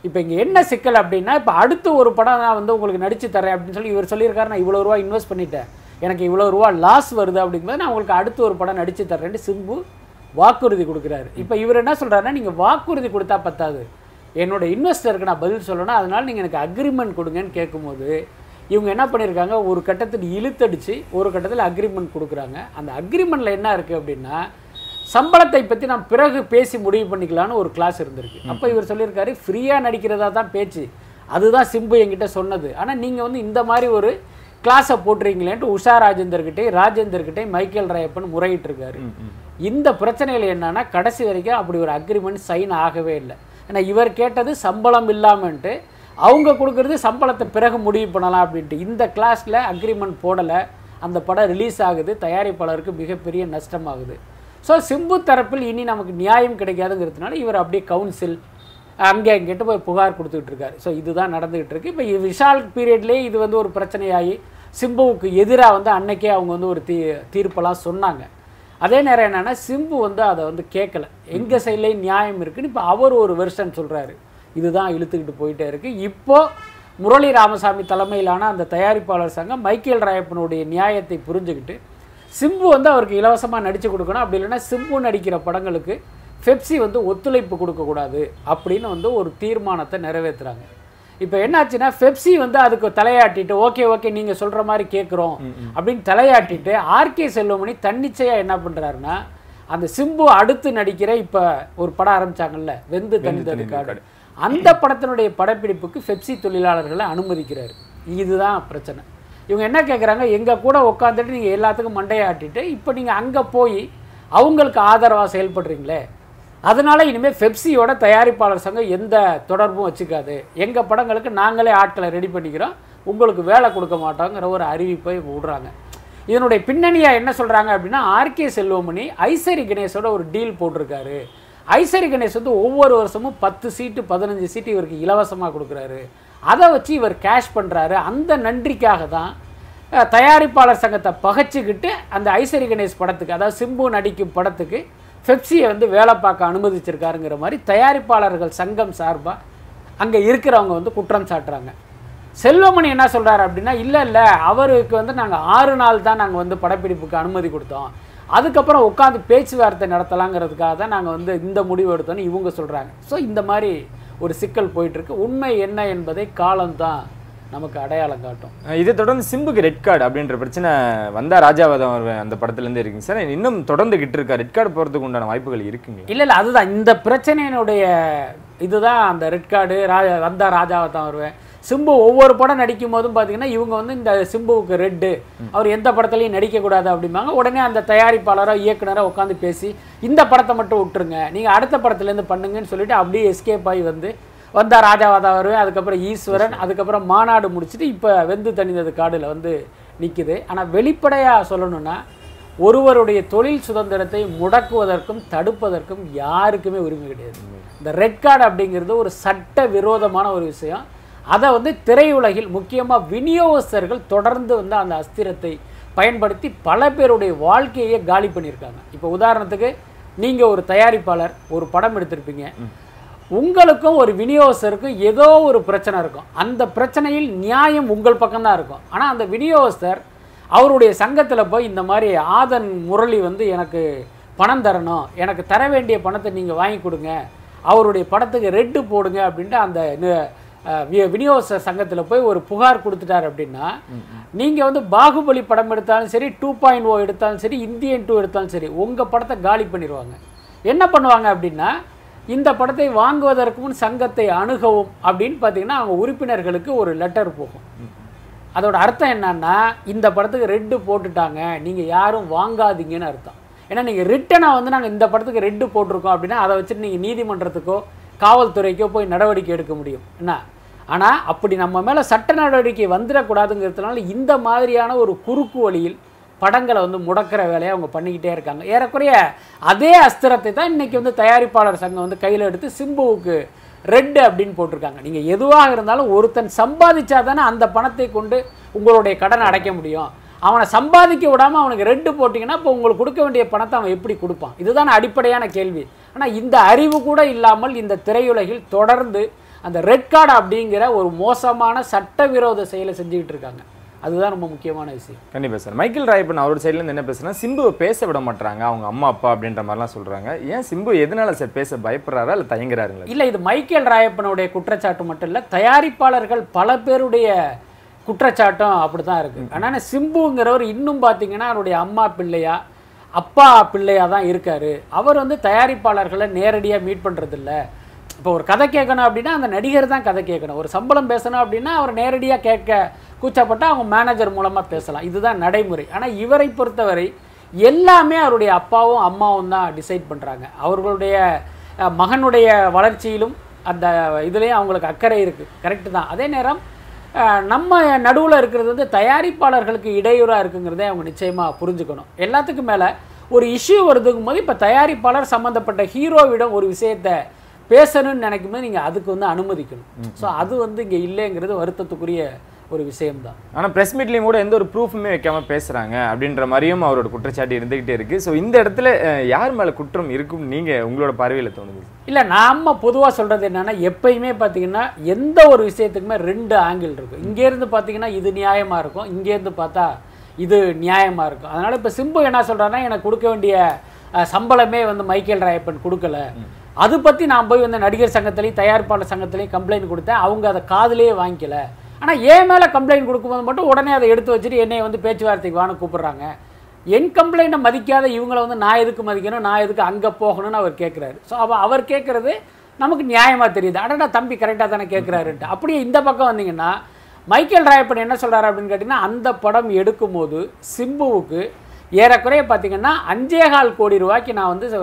இப்போ இங்கே என்ன சிக்கல் அப்படின்னா, இப்போ அடுத்து ஒரு படம் நான் வந்து உங்களுக்கு நடிச்சு தரேன் அப்படின்னு சொல்லி இவர் சொல்லியிருக்காரு, நான் இவ்வளோ ரூபா இன்வெஸ்ட் பண்ணிட்டேன், எனக்கு இவ்வளோ ரூபா லாஸ் வருது அப்படிங்கும்போது நான் உங்களுக்கு அடுத்து ஒரு படம் நடிச்சு தர்றேன்னு சிம்பு வாக்குறுதி கொடுக்குறாரு. இப்போ இவர் என்ன சொல்கிறாருன்னா, நீங்கள் வாக்குறுதி கொடுத்தா பத்தாது, என்னோட இன்வெஸ்டருக்கு நான் பதில் சொல்லணும், அதனால் நீங்கள் எனக்கு அக்ரிமெண்ட் கொடுங்கன்னு கேட்கும்போது இவங்க என்ன பண்ணியிருக்காங்க, ஒரு கட்டத்தில் இழுத்தடிச்சு ஒரு கட்டத்தில் அக்ரிமெண்ட் கொடுக்குறாங்க. அந்த அக்ரிமெண்ட்டில் என்ன இருக்குது அப்படின்னா, சம்பளத்தை பற்றி நான் பிறகு பேசி முடிவு பண்ணிக்கலான்னு ஒரு கிளாஸ் இருந்திருக்கு. அப்போ இவர் சொல்லியிருக்காரு, ஃப்ரீயாக நடிக்கிறதா தான் பேச்சு, அதுதான் சிம்பு என்கிட்ட சொன்னது, ஆனால் நீங்கள் வந்து இந்த மாதிரி ஒரு கிளாஸை போட்டுறீங்களேன்ட்டு உஷா ராஜேந்தர்கிட்டே மைக்கேல் ராயப்பன் முறையிட்டிருக்காரு. இந்த பிரச்சனையில் என்னன்னா, கடைசி வரைக்கும் அப்படி ஒரு அக்ரிமெண்ட் சைன் ஆகவே இல்லை. ஏன்னா இவர் கேட்டது சம்பளம் இல்லாமன்ட்டு, அவங்க கொடுக்குறது சம்பளத்தை பிறகு முடிவு பண்ணலாம் அப்படின்ட்டு. இந்த கிளாஸில் அக்ரிமெண்ட் போடலை, அந்த படம் ரிலீஸ் ஆகுது, தயாரிப்பாளருக்கு மிகப்பெரிய நஷ்டமாகுது. ஸோ சிம்பு தரப்பில் இனி நமக்கு நியாயம் கிடைக்காதுங்கிறதுனால இவர் அப்படியே கவுன்சில் அங்கே அங்கிட்ட போய் புகார் கொடுத்துக்கிட்டு இருக்காரு. ஸோ இதுதான் நடந்துகிட்டு இருக்கு. இப்போ விஷால் பீரியட்லேயே இது வந்து ஒரு பிரச்சனையாகி சிம்புவுக்கு எதிராக வந்து அன்னைக்கே அவங்க வந்து ஒரு தீர்ப்பெல்லாம் சொன்னாங்க. அதே நேரம் என்னென்னா, சிம்பு வந்து அதை வந்து கேட்கல, எங்கள் சைட்லேயும் நியாயம் இருக்குன்னு இப்போ அவர் ஒரு வெர்ஷன் சொல்கிறாரு. இதுதான் இழுத்துக்கிட்டு போயிட்டே இருக்குது. இப்போது முரளி ராமசாமி தலைமையிலான அந்த தயாரிப்பாளர் சங்கம் மைக்கேல் ராயப்பனுடைய நியாயத்தை புரிஞ்சுக்கிட்டு சிம்பு வந்து அவருக்கு இலவசமாக நடித்து கொடுக்கணும், அப்படி இல்லைன்னா சிம்பு நடிக்கிற படங்களுக்கு பெப்சி வந்து ஒத்துழைப்பு கொடுக்கக்கூடாது அப்படின்னு வந்து ஒரு தீர்மானத்தை நிறைவேற்றுறாங்க. இப்போ என்னாச்சுன்னா, பெப்சி வந்து அதுக்கு தலையாட்டிட்டு ஓகே நீங்கள் சொல்கிற மாதிரி கேட்குறோம் அப்படின்னு தலையாட்டிட்டு ஆர்கே செல்வமணி தன்னிச்சையாக என்ன பண்ணுறாருன்னா, அந்த சிம்பு அடுத்து நடிக்கிற இப்போ ஒரு படம் ஆரம்பித்தாங்கல்ல, வெந்து தனித்தது காடு, அந்த படத்தினுடைய படப்பிடிப்புக்கு பெப்சி தொழிலாளர்களை அனுமதிக்கிறாரு. இதுதான் பிரச்சனை. இவங்க என்ன கேட்குறாங்க, எங்கள் கூட உட்காந்துட்டு நீங்கள் எல்லாத்துக்கும் மண்டையாட்டிட்டு இப்போ நீங்கள் அங்கே போய் அவங்களுக்கு ஆதரவாக செயல்படுறீங்களே, அதனால் இனிமேல் பெப்சியோட தயாரிப்பாளர் சங்கம் எந்த தொடர்பும் வச்சுக்காது, எங்கள் படங்களுக்கு நாங்களே ஆட்களை ரெடி பண்ணிக்கிறோம், உங்களுக்கு வேலை கொடுக்க மாட்டோங்கிற ஒரு அறிவிப்பை விடுறாங்க. இதனுடைய பின்னணியாக என்ன சொல்கிறாங்க அப்படின்னா, ஆர்கே செல்வமணி ஐசரி கணேஷோட ஒரு டீல் போட்டிருக்காரு. ஐசரி கணேஷ் வந்து ஒவ்வொரு வருஷமும் 10 சீட்டு 15 சீட்டு இவருக்கு இலவசமாக கொடுக்குறாரு, அதை வச்சு இவர் கேஷ் பண்ணுறாரு. அந்த நன்றிக்காக தான் தயாரிப்பாளர் சங்கத்தை பகைச்சிக்கிட்டு அந்த ஐசரி கணேஷ் படத்துக்கு, அதாவது சிம்பு நடிக்கும் படத்துக்கு பெப்சியை வந்து வேலை பார்க்க அனுமதிச்சிருக்காருங்கிற மாதிரி தயாரிப்பாளர்கள் சங்கம் சார்பாக அங்கே இருக்கிறவங்க வந்து குற்றம் சாட்டுறாங்க. செல்வமணி என்ன சொல்கிறாரு அப்படின்னா, இல்லை அவருக்கு வந்து நாங்கள் 6 நாள் தான் நாங்கள் வந்து படப்பிடிப்புக்கு அனுமதி கொடுத்தோம், அதுக்கப்புறம் உட்காந்து பேச்சுவார்த்தை நடத்தலாங்கிறதுக்காக தான் நாங்கள் வந்து இந்த முடிவு எடுத்தோன்னு இவங்க சொல்கிறாங்க. ஸோ இந்த மாதிரி ஒரு சிக்கல் போயிட்டுருக்கு. உண்மை என்ன என்பதை காலம்தான் நமக்கு அடையாளம் காட்டும். இதை தொடர்ந்து சிம்புக்கு ரெட் கார்டு அப்படின்ற பிரச்சனை வந்தா ராஜாவதம் வருவேன் அந்த படத்துலேருந்து இருக்குங்க சார், இன்னும் தொடர்ந்துகிட்டு இருக்கா, ரெட் கார்டு போகிறதுக்கு உண்டான வாய்ப்புகள் இருக்குங்க? இல்லை அதுதான் இந்த பிரச்சனையினுடைய இதுதான் அந்த ரெட் கார்டு. வந்தா ராஜாவதம் வருவேன். சிம்பு ஒவ்வொரு படம் நடிக்கும் போதும் பார்த்தீங்கன்னா இவங்க வந்து இந்த சிம்புவுக்கு ரெட்டு, அவர் எந்த படத்துலையும் நடிக்கக்கூடாது அப்படிம்பாங்க. உடனே அந்த தயாரிப்பாளரோ இயக்குனரோ உட்காந்து பேசி இந்த படத்தை மட்டும் விட்டுருங்க, நீங்கள் அடுத்த படத்துலேருந்து பண்ணுங்கன்னு சொல்லிட்டு அப்படியே எஸ்கேப் ஆகி வந்தா ராஜாவாதா வருவேன், அதுக்கப்புறம் ஈஸ்வரன், அதுக்கப்புறம் மாநாடு முடிச்சுட்டு இப்போ வெந்து தணிந்தது காடில் வந்து நிற்குது. ஆனால் வெளிப்படையாக சொல்லணும்னா, ஒருவருடைய தொழில் சுதந்திரத்தை முடக்குவதற்கும் தடுப்பதற்கும் யாருக்குமே உரிமை கிடையாது. இந்த ரெட் கார்டு அப்படிங்கிறது ஒரு சட்ட விரோதமான ஒரு விஷயம். அதை வந்து திரையுலகில் முக்கியமாக விநியோகஸ்தர்கள் தொடர்ந்து வந்து அந்த அஸ்திரத்தை பயன்படுத்தி பல பேருடைய வாழ்க்கையை காலி பண்ணியிருக்காங்க. இப்போ உதாரணத்துக்கு நீங்கள் ஒரு தயாரிப்பாளர் ஒரு படம் எடுத்திருப்பீங்க, உங்களுக்கும் ஒரு விநியோகஸ்தருக்கும் ஏதோ ஒரு பிரச்சனை இருக்கும், அந்த பிரச்சனையில் நியாயம் உங்கள் பக்கம்தான் இருக்கும். ஆனால் அந்த விநியோகஸ்தர் அவருடைய சங்கத்தில் போய் இந்த மாதிரி ஆதன் முரளி வந்து எனக்கு பணம் தரணும், எனக்கு தர வேண்டிய பணத்தை நீங்கள் வாங்கி கொடுங்க, அவருடைய படத்துக்கு ரெட்டு போடுங்க அப்படின்ட்டு அந்த விநியோக சங்கத்தில் போய் ஒரு புகார் கொடுத்துட்டார் அப்படின்னா, நீங்கள் வந்து பாகுபலி படம் எடுத்தாலும் சரி, 2.0 எடுத்தாலும் சரி, இந்தியன் 2 எடுத்தாலும் சரி, உங்கள் படத்தை காலி பண்ணிடுவாங்க. என்ன பண்ணுவாங்க அப்படின்னா, இந்த படத்தை வாங்குவதற்கு முன் சங்கத்தை அணுகவும் அப்படின்னு பார்த்தீங்கன்னா அவங்க உறுப்பினர்களுக்கு ஒரு லெட்டர் போகும். அதோட அர்த்தம் என்னன்னா, இந்த படத்துக்கு ரெட்டு போட்டுட்டாங்க, நீங்கள் யாரும் வாங்காதீங்கன்னு அர்த்தம். ஏன்னா நீங்கள் ரிட்டனாக வந்து நாங்கள் இந்த படத்துக்கு ரெட்டு போட்டிருக்கோம் அப்படின்னா அதை வச்சுட்டு நீங்கள் நீதிமன்றத்துக்கோ காவல்துறைக்கோ போய் நடவடிக்கை எடுக்க முடியும் என்ன. ஆனால் அப்படி நம்ம மேலே சட்ட நடவடிக்கை வந்துடக்கூடாதுங்கிறதுனால இந்த மாதிரியான ஒரு குறுக்கு வழியில் படங்களை வந்து முடக்கிற வேலையை அவங்க பண்ணிக்கிட்டே இருக்காங்க. ஏறக்குறைய அதே அஸ்திரத்தை தான் இன்றைக்கி வந்து தயாரிப்பாளர் சங்கம் வந்து கையில் எடுத்து சிம்புவுக்கு ரெட்டு அப்படின்னு போட்டிருக்காங்க. நீங்கள் எதுவாக இருந்தாலும் ஒருத்தன் சம்பாதிச்சா தானே அந்த பணத்தை கொண்டு உங்களுடைய கடனை அடைக்க முடியும். அவனை சம்பாதிக்க விடாமல் அவனுக்கு ரெட்டு போட்டிங்கன்னா இப்போ உங்களுக்கு கொடுக்க வேண்டிய பணத்தை அவன் எப்படி கொடுப்பான்? இதுதான் அடிப்படையான கேள்வி. ஆனால் இந்த அறிவு கூட இல்லாமல் இந்த திரையுலகில் தொடர்ந்து அந்த ரெட் கார்டு அப்படிங்கிற ஒரு மோசமான சட்டவிரோத செயலை செஞ்சுக்கிட்டு இருக்காங்க. அதுதான் ரொம்ப முக்கியமான விஷயம். கண்டிப்பாக சார். மைக்கேல் ராயப்பன் அவரோட சைட்லேருந்து என்ன பேசுனா, சிம்புவை பேச விட மாட்டாங்க அவங்க அம்மா அப்பா அப்படின்ற மாதிரிலாம் சொல்கிறாங்க. ஏன் சிம்பு எதனால சார் பேச பயப்படுறாரா இல்லை தயங்குறாருங்களா? இல்லை, இது மைக்கேல் ராயப்பனுடைய குற்றச்சாட்டு மட்டும் இல்லை, தயாரிப்பாளர்கள் பல பேருடைய குற்றச்சாட்டும் அப்படி தான் இருக்குது. ஆனால் சிம்புங்கிறவர் இன்னும் பார்த்தீங்கன்னா அவருடைய அம்மா பிள்ளையா அப்பா பிள்ளையாக தான் இருக்கார். அவர் வந்து தயாரிப்பாளர்களை நேரடியாக மீட் பண்ணுறதில்ல. இப்போ ஒரு கதை கேட்கணும் அப்படின்னா அந்த நடிகர் தான் கதை கேட்கணும். ஒரு சம்பளம் பேசணும் அப்படின்னா அவர் நேரடியாக கேட்க கூச்சப்பட்டால் அவங்க மேனேஜர் மூலமாக பேசலாம். இதுதான் நடைமுறை. ஆனால் இவரை பொறுத்தவரை எல்லாமே அவருடைய அப்பாவும் அம்மாவும் தான் டிசைட் பண்ணுறாங்க. அவர்களுடைய மகனுடைய வளர்ச்சியிலும் அந்த இதுலேயும் அவங்களுக்கு அக்கறை இருக்குது. கரெக்டு தான். அதே நேரம் நம்ம நடுவில் இருக்கிறது வந்து தயாரிப்பாளர்களுக்கு இடையூறாக இருக்குங்கிறதே அவங்க நிச்சயமாக புரிஞ்சுக்கணும். எல்லாத்துக்கும் மேலே ஒரு இஷ்யூ வருதுக்கும் போது இப்போ தயாரிப்பாளர் சம்மந்தப்பட்ட ஹீரோவிடம் ஒரு விஷயத்தை பேசணும்னு நினைக்கும் போது நீங்கள் அதுக்கு வந்து அனுமதிக்கணும். ஸோ அது வந்து இங்கே இல்லைங்கிறது வருத்தத்துக்குரிய ஒரு விஷயம்தான். ஆனால் ப்ரெஸ் மீட்லேயும் கூட எந்த ஒரு ப்ரூஃபுமே வைக்காமல் பேசுகிறாங்க அப்படின்ற மாதிரியும் அவரோட குற்றச்சாட்டு இருந்துக்கிட்டே இருக்குது. ஸோ இந்த இடத்துல யார் மேலே குற்றம் இருக்கும் நீங்கள் உங்களோட பார்வையில் தோணுது? இல்லை, நாம் பொதுவாக சொல்கிறது என்னென்னா, எப்பயுமே பார்த்தீங்கன்னா எந்த ஒரு விஷயத்துக்குமே 2 ஆங்கிள் இருக்கும். இங்கேருந்து பார்த்தீங்கன்னா இது நியாயமாக இருக்கும், இங்கேருந்து பார்த்தா இது நியாயமாக இருக்கும். அதனால் இப்போ சிம்பு என்ன சொல்கிறாருன்னா, எனக்கு கொடுக்க வேண்டிய சம்பளமே வந்து மைக்கேல் ராயப்பன் கொடுக்கல, அது பற்றி நான் போய் வந்து நடிகர் சங்கத்திலையும் தயாரிப்பாளர் சங்கத்திலையும் கம்ப்ளைண்ட் கொடுத்தேன், அவங்க அதை காதுலேயே வாங்கிக்கல. ஆனால் ஏன் மேலே கம்ப்ளைண்ட் கொடுக்கும்போது மட்டும் உடனே அதை எடுத்து வச்சுட்டு என்னை வந்து பேச்சுவார்த்தைக்கு வான்னு கூப்பிட்றாங்க. என் கம்ப்ளைண்ட்டை மதிக்காத இவங்களை வந்து நான் எதுக்கு மதிக்கணும், நான் எதுக்கு அங்கே போகணும்னு அவர் கேட்குறாரு. ஸோ அவர் கேட்குறது நமக்கு நியாயமாக தெரியுது. அடடா தம்பி கரெக்டாக தானே கேட்குறாருன்ட்டு. அப்படியே இந்த பக்கம் வந்தீங்கன்னா மைக்கேல் ராயப்பன் என்ன சொல்கிறாரு அப்படின்னு கேட்டிங்கன்னா, அந்த படம் எடுக்கும்போது சிம்புவுக்கு ஏறக்குறைய பார்த்தீங்கன்னா 5.25 கோடி ரூபாய்க்கு நான் வந்து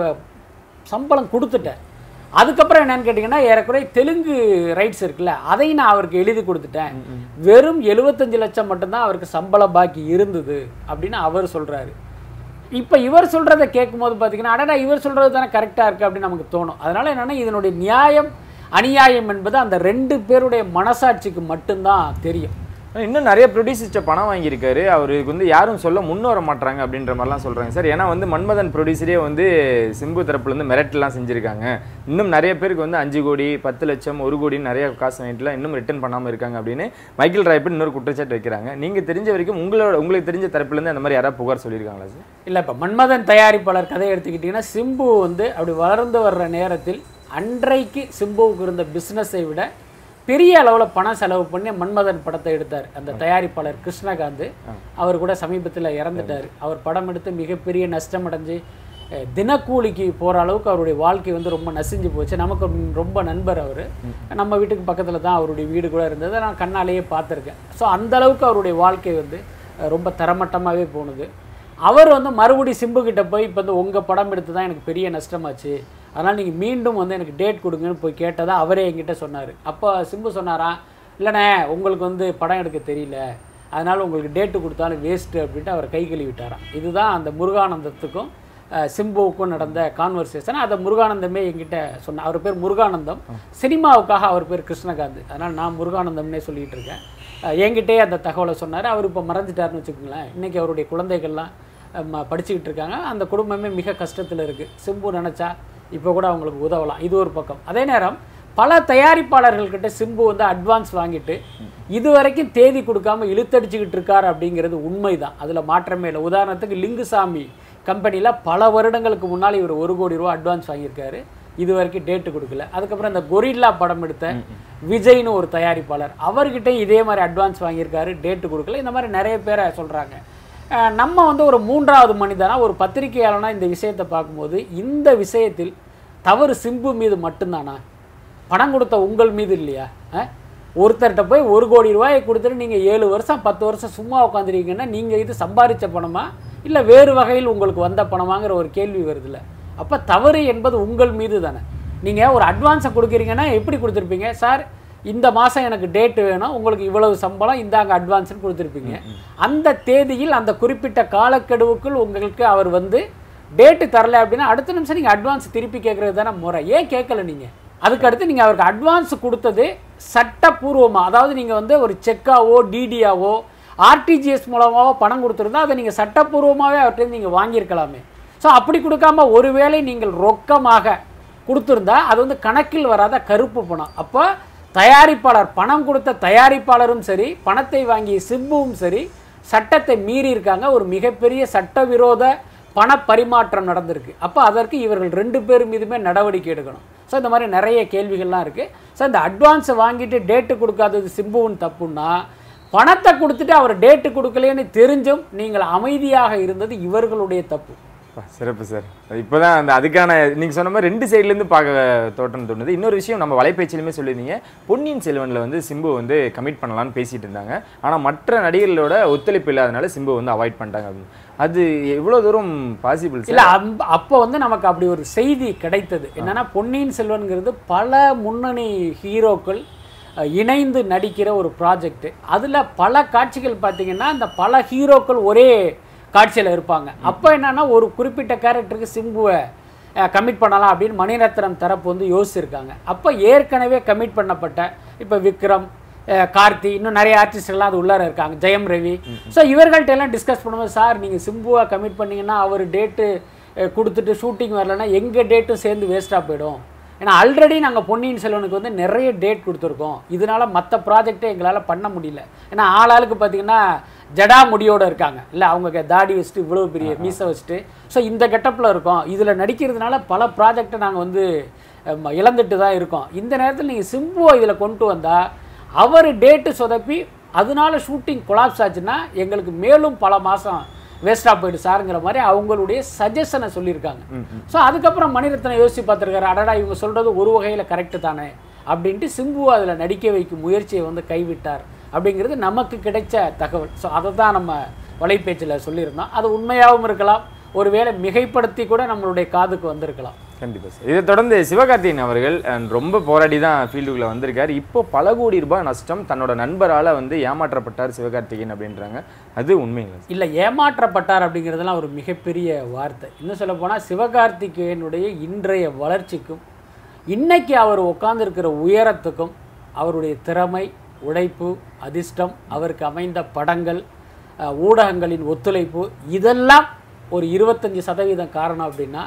சம்பளம் கொடுத்துட்டேன். அதுக்கப்புறம் என்னன்னு கேட்டிங்கன்னா, ஏறக்குறைய தெலுங்கு ரைட்ஸ் இருக்குல்ல, அதையும் நான் அவருக்கு எழுதி கொடுத்துட்டேன். வெறும் 75 லட்சம் மட்டும்தான் அவருக்கு சம்பள பாக்கி இருந்தது அப்படின்னு அவர் சொல்கிறாரு. இப்போ இவர் சொல்கிறத கேட்கும்போது பார்த்தீங்கன்னா, அடடா இவர் சொல்கிறது தானே கரெக்டாக இருக்குது அப்படின்னு நமக்கு தோணும். அதனால் என்னென்னா, இதனுடைய நியாயம் அநியாயம் என்பது அந்த 2 பேருடைய மனசாட்சிக்கு மட்டும்தான் தெரியும். இன்னும் நிறைய ப்ரொடியூசர்ஸ்ட்ட பணம் வாங்கியிருக்காரு. அவருக்கு வந்து யாரும் சொல்ல முன் வர மாட்டாங்க அப்படின்ற மாதிரிலாம் சொல்கிறாங்க சார். ஏன்னா வந்து மன்மதன் ப்ரொடியூசரே வந்து சிம்பு தரப்புலேருந்து மிரட்டலாம் செஞ்சுருக்காங்க. இன்னும் நிறைய பேருக்கு வந்து 5 கோடி 10 லட்சம் 1 கோடின்னு நிறைய காசு வாங்கிட்டுலாம் இன்னும் ரிட்டர்ன் பண்ணாமல் இருக்காங்க அப்படின்னு மைக்கேல் ராயப்பன் இன்னொரு குற்றச்சாட்டு வைக்கிறாங்க. நீங்கள் தெரிஞ்ச வரைக்கும் உங்களுக்கு தெரிஞ்ச தரப்புலேருந்து அந்த மாதிரி யாராவது புகார் சொல்லியிருக்காங்களா சார்? இல்லை, இப்போ மன்மதன் தயாரிப்பாளர் கதையை எடுத்துக்கிட்டிங்கன்னா, சிம்பு வந்து அப்படி வளர்ந்து வர்ற நேரத்தில் அன்றைக்கு சிம்புவுக்கு இருந்த பிஸ்னஸை விட பெரிய அளவில் பணம் செலவு பண்ணி மன்மதன் படத்தை எடுத்தார். அந்த தயாரிப்பாளர் கிருஷ்ணகாந்த் அவர் கூட சமீபத்தில் இறந்துட்டார். அவர் படம் எடுத்து மிகப்பெரிய நஷ்டம் அடைஞ்சு தினக்கூலிக்கு போகிற அளவுக்கு அவருடைய வாழ்க்கை வந்து ரொம்ப நசிஞ்சு போச்சு. நமக்கு ரொம்ப நண்பர் அவர். நம்ம வீட்டுக்கு பக்கத்தில் தான் அவருடைய வீடு கூட இருந்தது. நான் கண்ணாலேயே பார்த்துருக்கேன். ஸோ அந்தளவுக்கு அவருடைய வாழ்க்கை வந்து ரொம்ப தரமட்டமாகவே போனது. அவர் வந்து மறுபடி சிம்புக்கிட்ட போய் இப்போ வந்து உங்கள் படம் எடுத்து தான் எனக்கு பெரிய நஷ்டமாச்சு, அதனால் நீங்கள் மீண்டும் வந்து எனக்கு டேட் கொடுங்கன்னு போய் கேட்டதா அவரே என்கிட்ட சொன்னார். அப்போ சிம்பு சொன்னாராம், இல்லைண்ணே உங்களுக்கு வந்து படம் எடுக்க தெரியல, அதனால் உங்களுக்கு டேட்டு கொடுத்தாலும் வேஸ்ட்டு அப்படின்ட்டு அவர் கை கழுவி விட்டாராம். இதுதான் அந்த முருகானந்தத்துக்கும் சிம்புவுக்கும் நடந்த கான்வர்சேஷன். அதை முருகானந்தமே என்கிட்ட சொன்னார். அவர் பேர் முருகானந்தம், சினிமாவுக்காக அவர் பேர் கிருஷ்ணகாந்த், அதனால் நான் முருகானந்தம்னே சொல்லிகிட்டு இருக்கேன். என்கிட்டே அந்த தகவலை சொன்னார். அவர் இப்போ மறைஞ்சிட்டாருன்னு வச்சுக்கோங்களேன். இன்றைக்கி அவருடைய குழந்தைகள்லாம் படிச்சுக்கிட்டு இருக்காங்க. அந்த குடும்பமே மிக கஷ்டத்தில் இருக்குது. சிம்பு நினச்சா இப்போ கூட அவங்களுக்கு உதவலாம். இது ஒரு பக்கம். அதே நேரம் பல தயாரிப்பாளர்கள்கிட்ட சிம்பு வந்து அட்வான்ஸ் வாங்கிட்டு இது வரைக்கும் தேதி கொடுக்காம இழுத்தடிச்சுக்கிட்டு இருக்கார் அப்படிங்கிறது உண்மைதான். அதில் மாற்றமே இல்லை. உதாரணத்துக்கு லிங்குசாமி கம்பெனியில் பல வருடங்களுக்கு முன்னால் இவர் 1 கோடி ரூபா அட்வான்ஸ் வாங்கியிருக்காரு. இது வரைக்கும் டேட்டு கொடுக்கல. அதுக்கப்புறம் இந்த கொரில்லா படம் எடுத்த விஜய்னு ஒரு தயாரிப்பாளர், அவர்கிட்ட இதே மாதிரி அட்வான்ஸ் வாங்கியிருக்காரு, டேட்டு கொடுக்கல. இந்த மாதிரி நிறைய பேரை சொல்கிறாங்க. நம்ம வந்து ஒரு 3வது மனிதனா ஒரு பத்திரிகையாளனா இந்த விஷயத்தை பார்க்கும்போது இந்த விஷயத்தில் தவறு சிம்பு மீது மட்டும்தானா? பணம் கொடுத்த உங்கள் மீது இல்லையா? ஒருத்தர்கிட்ட போய் 1 கோடி ரூபாயை கொடுத்துட்டு நீங்கள் 7 வருஷம் 10 வருஷம் சும்மா உட்காந்துருக்கீங்கன்னா நீங்கள் இது சம்பாதிச்ச பணமா இல்லை வேறு வகையில் உங்களுக்கு வந்த பணமாங்கிற ஒரு கேள்வி வருதுல்ல. அப்போ தவறு என்பது உங்கள் மீது தானே. நீங்கள் ஒரு அட்வான்ஸை கொடுக்குறீங்கன்னா எப்படி கொடுத்துருப்பீங்க? சார் இந்த மாதம் எனக்கு டேட்டு வேணும், உங்களுக்கு இவ்வளவு சம்பளம் இந்தாங்க அட்வான்ஸ்னு கொடுத்துருப்பீங்க. அந்த தேதியில் அந்த குறிப்பிட்ட காலக்கெடுவுக்குள் உங்களுக்கு அவர் வந்து டேட்டு தரல அப்படின்னா அடுத்த நிமிஷம் நீங்கள் அட்வான்ஸ் திருப்பி கேட்குறது தானே முறை. ஏன் கேட்கல நீங்கள்? அதுக்கடுத்து நீங்கள் அவருக்கு அட்வான்ஸ் கொடுத்தது சட்டப்பூர்வமாக, அதாவது நீங்கள் வந்து ஒரு செக்காவோ டிடியாவோ ஆர்டிஜிஎஸ் மூலமாகவோ பணம் கொடுத்துருந்தா அதை நீங்கள் சட்டப்பூர்வமாகவே அவர்கிட்ட நீங்கள் வாங்கியிருக்கலாமே. ஸோ அப்படி கொடுக்காம ஒருவேளை நீங்கள் ரொக்கமாக கொடுத்துருந்தா அது வந்து கணக்கில் வராத கருப்பு பணம். அப்போ தயாரிப்பாளர் பணம் கொடுத்த தயாரிப்பாளரும் சரி, பணத்தை வாங்கிய சிம்புவும் சரி சட்டத்தை மீறி இருக்காங்க. ஒரு மிகப்பெரிய சட்டவிரோத பண பரிமாற்றம் நடந்திருக்கு. அப்போ அதற்கு இவர்கள் 2 பேர் மீதுமே நடவடிக்கை எடுக்கணும். ஸோ இந்த மாதிரி நிறைய கேள்விகள்லாம் இருக்குது. ஸோ இந்த அட்வான்ஸை வாங்கிட்டு டேட்டு கொடுக்காதது சிம்புவின் தப்புன்னா, பணத்தை கொடுத்துட்டு அவர் டேட்டு கொடுக்கலன்னு தெரிஞ்சும் நீங்கள் அமைதியாக இருந்தது இவர்களுடைய தப்பு. சிறப்பு சார். இப்போதான் அந்த அதுக்கான நீங்கள் சொன்ன மாதிரி 2 சைட்லேருந்து பார்க்க தோட்டம் தோணுது. இன்னொரு விஷயம், நம்ம வலைப்பேச்சிலுமே சொல்லியிருந்தீங்க, பொன்னியின் செல்வனில் வந்து சிம்பு வந்து கமிட் பண்ணலான்னு பேசிகிட்டு இருந்தாங்க. ஆனால் மற்ற நடிகர்களோட ஒத்துழைப்பு இல்லாதனால சிம்பு வந்து அவாய்ட் பண்ணிட்டாங்க அப்படின்னு. அது எவ்வளோ தூரம் பாசிபிள்? இல்லை, அப்போ வந்து நமக்கு அப்படி ஒரு செய்தி கிடைத்தது. என்னென்னா, பொன்னியின் செல்வன்கிறது பல முன்னணி ஹீரோக்கள் இணைந்து நடிக்கிற ஒரு ப்ராஜெக்ட். அதில் பல காட்சிகள் பார்த்தீங்கன்னா அந்த பல ஹீரோக்கள் ஒரே காட்சியில் இருப்பாங்க. அப்போ என்னன்னா, ஒரு குறிப்பிட்ட கேரக்டருக்கு சிம்புவை கமிட் பண்ணலாம் அப்படின்னு மணிரத்னம் தரப்பு வந்து யோசிச்சிருக்காங்க. அப்போ ஏற்கனவே கமிட் பண்ணப்பட்ட இப்போ விக்ரம், கார்த்தி, இன்னும் நிறைய ஆர்டிஸ்ட்லாம் அது உள்ளார இருக்காங்க, ஜெயம் ரவி. ஸோ இவர்கள்ட்ட எல்லாம் டிஸ்கஸ் பண்ணும்போது, சார் நீங்கள் சிம்புவை கமிட் பண்ணிங்கன்னா அவர் டேட்டு கொடுத்துட்டு ஷூட்டிங் வரலன்னா எங்கள் டேட்டும் சேர்ந்து வேஸ்ட்டாக போயிடும். ஏன்னா ஆல்ரெடி நாங்கள் பொன்னியின் செல்வனுக்கு வந்து நிறைய டேட் கொடுத்துருக்கோம். இதனால மற்ற ப்ராஜெக்டே எங்களால் பண்ண முடியல. ஏன்னா ஆளாளுக்கு பார்த்தீங்கன்னா ஜடா முடியோடு இருக்காங்க, இல்லை அவங்க தாடி வச்சுட்டு இவ்வளோ பெரிய மீசை வச்சுட்டு. ஸோ இந்த கெட்டப்பில் இருக்கோம். இதில் நடிக்கிறதுனால பல ப்ராஜெக்டை நாங்கள் வந்து இழந்துட்டு தான் இருக்கோம். இந்த நேரத்தில் நீங்கள் சிம்புவை இதில் கொண்டு வந்தால் அவர் டேட்டு சொதப்பி அதனால ஷூட்டிங் கொலாப்ஸ் ஆச்சுன்னா எங்களுக்கு மேலும் பல மாதம் வேஸ்ட்டாக போயிடு சாருங்கிற மாதிரி அவங்களுடைய சஜஷனை சொல்லியிருக்காங்க. ஸோ அதுக்கப்புறம் மணிரத்னம் யோசித்து பார்த்துருக்காரு, அடடா இவங்க சொல்கிறது ஒரு வகையில் கரெக்டு தானே அப்படின்ட்டு சிம்புவை அதில் நடிக்க வைக்கும் முயற்சியை வந்து கைவிட்டார் அப்படிங்கிறது நமக்கு கிடைச்ச தகவல். ஸோ அதை தான் நம்ம வலைப்பேச்சில் சொல்லியிருந்தோம். அது உண்மையாகவும் இருக்கலாம், ஒருவேளை மிகைப்படுத்தி கூட நம்மளுடைய காதுக்கு வந்திருக்கலாம். கண்டிப்பாக சார். இதை தொடர்ந்து சிவகார்த்திகேயன் அவர்கள் ரொம்ப போராடி தான் ஃபீல்டுக்குள்ளே வந்திருக்காரு. இப்போ பல கோடி ரூபாய் நஷ்டம், தன்னோட நண்பரால் வந்து ஏமாற்றப்பட்டார் சிவகார்த்திகேயன் அப்படின்றாங்க. அது உண்மைங்களா? இல்லை, ஏமாற்றப்பட்டார் அப்படிங்கிறதுலாம் ஒரு மிகப்பெரிய வார்த்தை. இன்னும் சொல்ல போனால் சிவகார்த்திகேயனுடைய இன்றைய வளர்ச்சிக்கும் இன்னைக்கு அவர் உட்கார்ந்துருக்கிற உயரத்துக்கும் அவருடைய திறமை, உழைப்பு, அதிர்ஷ்டம், அவருக்கு அமைந்த படங்கள், ஊடகங்களின் ஒத்துழைப்பு, இதெல்லாம் ஒரு 25% காரணம் அப்படின்னா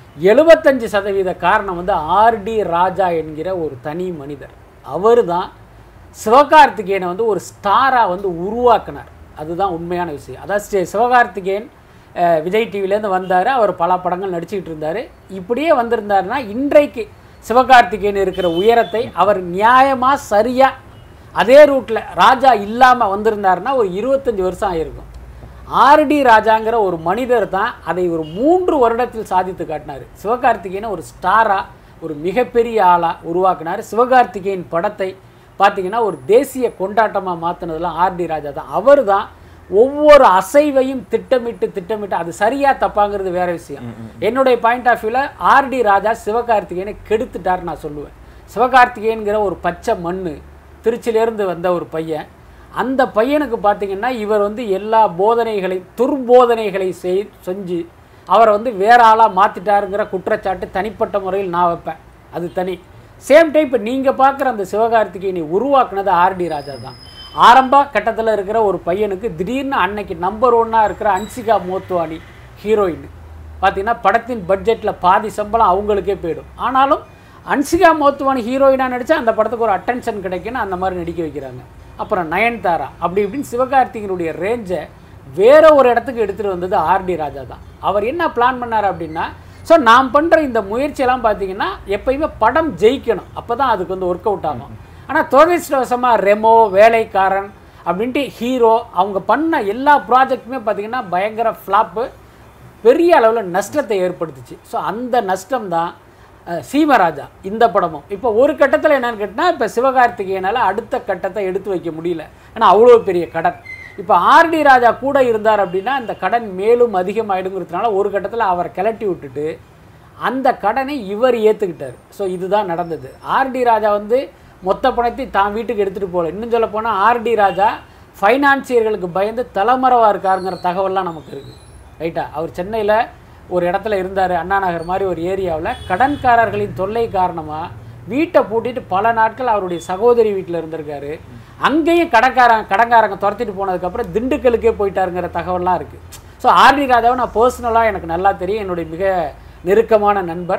75% காரணம் வந்து ஆர்டி ராஜா என்கிற ஒரு தனி மனிதர். அவர் தான் சிவகார்த்திகேயனை வந்து ஒரு ஸ்டாராக வந்து உருவாக்கினார். அதுதான் உண்மையான விஷயம். அதாவது சிவகார்த்திகேயன் விஜய் டிவிலேருந்து வந்தார், அவர் பல படங்கள் நடிச்சுக்கிட்டு இருந்தார். இப்படியே வந்திருந்தாருன்னா இன்றைக்கு சிவகார்த்திகேயன் இருக்கிற உயரத்தை அவர் நியாயமாக சரியாக அதே ரூட்டில் ராஜா இல்லாமல் வந்திருந்தாருன்னா ஒரு 25 வருஷம் ஆகிருக்கும். ஆர்டி ராஜாங்கிற ஒரு மனிதர் தான் அதை ஒரு 3 வருடத்தில் சாதித்து காட்டினார். சிவகார்த்திகேயனை ஒரு ஸ்டாராக, ஒரு மிகப்பெரிய ஆளாக உருவாக்கினார். சிவகார்த்திகேயன் படத்தை பார்த்தீங்கன்னா ஒரு தேசிய கொண்டாட்டமாக மாற்றினதுலாம் ஆர்டி ராஜா தான். அவர் தான் ஒவ்வொரு அசைவையும் திட்டமிட்டு அது சரியாக தப்பாங்கிறது வேற விஷயம். என்னுடைய பாயிண்ட் ஆஃப் வியூவில் ஆர்டி ராஜா சிவகார்த்திகேயனை கெடுத்துட்டார் நான் சொல்லுவேன். சிவகார்த்திகேயன்கிற ஒரு பச்சை மண்ணு, திருச்சியிலேருந்து வந்த ஒரு பையன், அந்த பையனுக்கு பார்த்தீங்கன்னா இவர் வந்து எல்லா துர்போதனைகளை செஞ்சு அவரை வந்து வேற ஆளாக மாற்றிட்டாருங்கிற குற்றச்சாட்டு தனிப்பட்ட முறையில் நான் வைப்பேன். அது தனி. சேம் டைம் இப்போ நீங்கள் பார்க்குற அந்த சிவகார்த்திகேயனை உருவாக்குனது ஆர்டி ராஜா தான். ஆரம்ப கட்டத்தில் இருக்கிற ஒரு பையனுக்கு திடீர்னு அன்னைக்கு நம்பர் 1 இருக்கிற அன்சிகா மோத்வானி ஹீரோயின் பார்த்தீங்கன்னா படத்தின் பட்ஜெட்டில் பாதி சம்பளம் அவங்களுக்கே போயிடும். ஆனாலும் அன்சிகா மோத்வானி ஹீரோயினாக நடித்தா அந்த படத்துக்கு ஒரு அட்டென்ஷன் கிடைக்குன்னு அந்த மாதிரி நடிக்க வைக்கிறாங்க. அப்புறம் நயன்தாரா, அப்படி இப்படின்னு சிவகார்த்திகனுடைய ரேஞ்சை வேற ஒரு இடத்துக்கு எடுத்துகிட்டு வந்தது ஆர்டி ராஜா தான். அவர் என்ன பிளான் பண்ணார் அப்படின்னா, ஸோ நாம் பண்ணுற இந்த முயற்சியெல்லாம் பார்த்தீங்கன்னா எப்பயுமே படம் ஜெயிக்கணும், அப்போ தான் அதுக்கு வந்து ஒர்க் அவுட் ஆகும். ஆனால் துரதிர்ஷ்டவசமாக ரெமோ, வேலைக்காரன் அப்படின்ட்டு ஹீரோ அவங்க பண்ண எல்லா ப்ராஜெக்ட்டுமே பார்த்தீங்கன்னா பயங்கர ஃப்ளாப்பு, பெரிய அளவில் நஷ்டத்தை ஏற்படுத்துச்சு. ஸோ அந்த நஷ்டம் தான் சீமராஜா இந்த படமும். இப்போ ஒரு கட்டத்தில் என்னென்னு கேட்டால், இப்போ சிவகார்த்திகேயனால் அடுத்த கட்டத்தை எடுத்து வைக்க முடியல, ஏன்னா அவ்வளோ பெரிய கடன். இப்போ ஆர்டி ராஜா கூட இருந்தார் அப்படின்னா இந்த கடன் மேலும் அதிகமாகிடுங்கிறதுனால ஒரு கட்டத்தில் அவரை கிளட்டி விட்டுட்டு அந்த கடனை இவர் ஏற்றுக்கிட்டார். ஸோ இதுதான் நடந்தது. ஆர்டி ராஜா வந்து மொத்த பணத்தை தான் வீட்டுக்கு எடுத்துகிட்டு போகல. இன்னும் சொல்ல போனால் ஆர்டி ராஜா ஃபைனான்சியர்களுக்கு பயந்து தலைமறைவாக இருக்காருங்கிற தகவல்லாம் நமக்கு இருக்குது. ரைட்டா? அவர் சென்னையில் ஒரு இடத்துல இருந்தார், அண்ணா நகர் மாதிரி ஒரு ஏரியாவில். கடன்காரர்களின் தொல்லை காரணமாக வீட்டை பூட்டிட்டு பல நாட்கள் அவருடைய சகோதரி வீட்டில் இருந்திருக்காரு. அங்கேயும் கடன்காரங்க துரத்திட்டு போனதுக்கப்புறம் திண்டுக்கலுக்கே போயிட்டாருங்கிற தகவல்லாம் இருக்குது. ஸோ ஆர்டி ராஜாவை நான் பர்சனலாக எனக்கு நல்லா தெரியும், என்னுடைய மிக நெருக்கமான நண்பர்.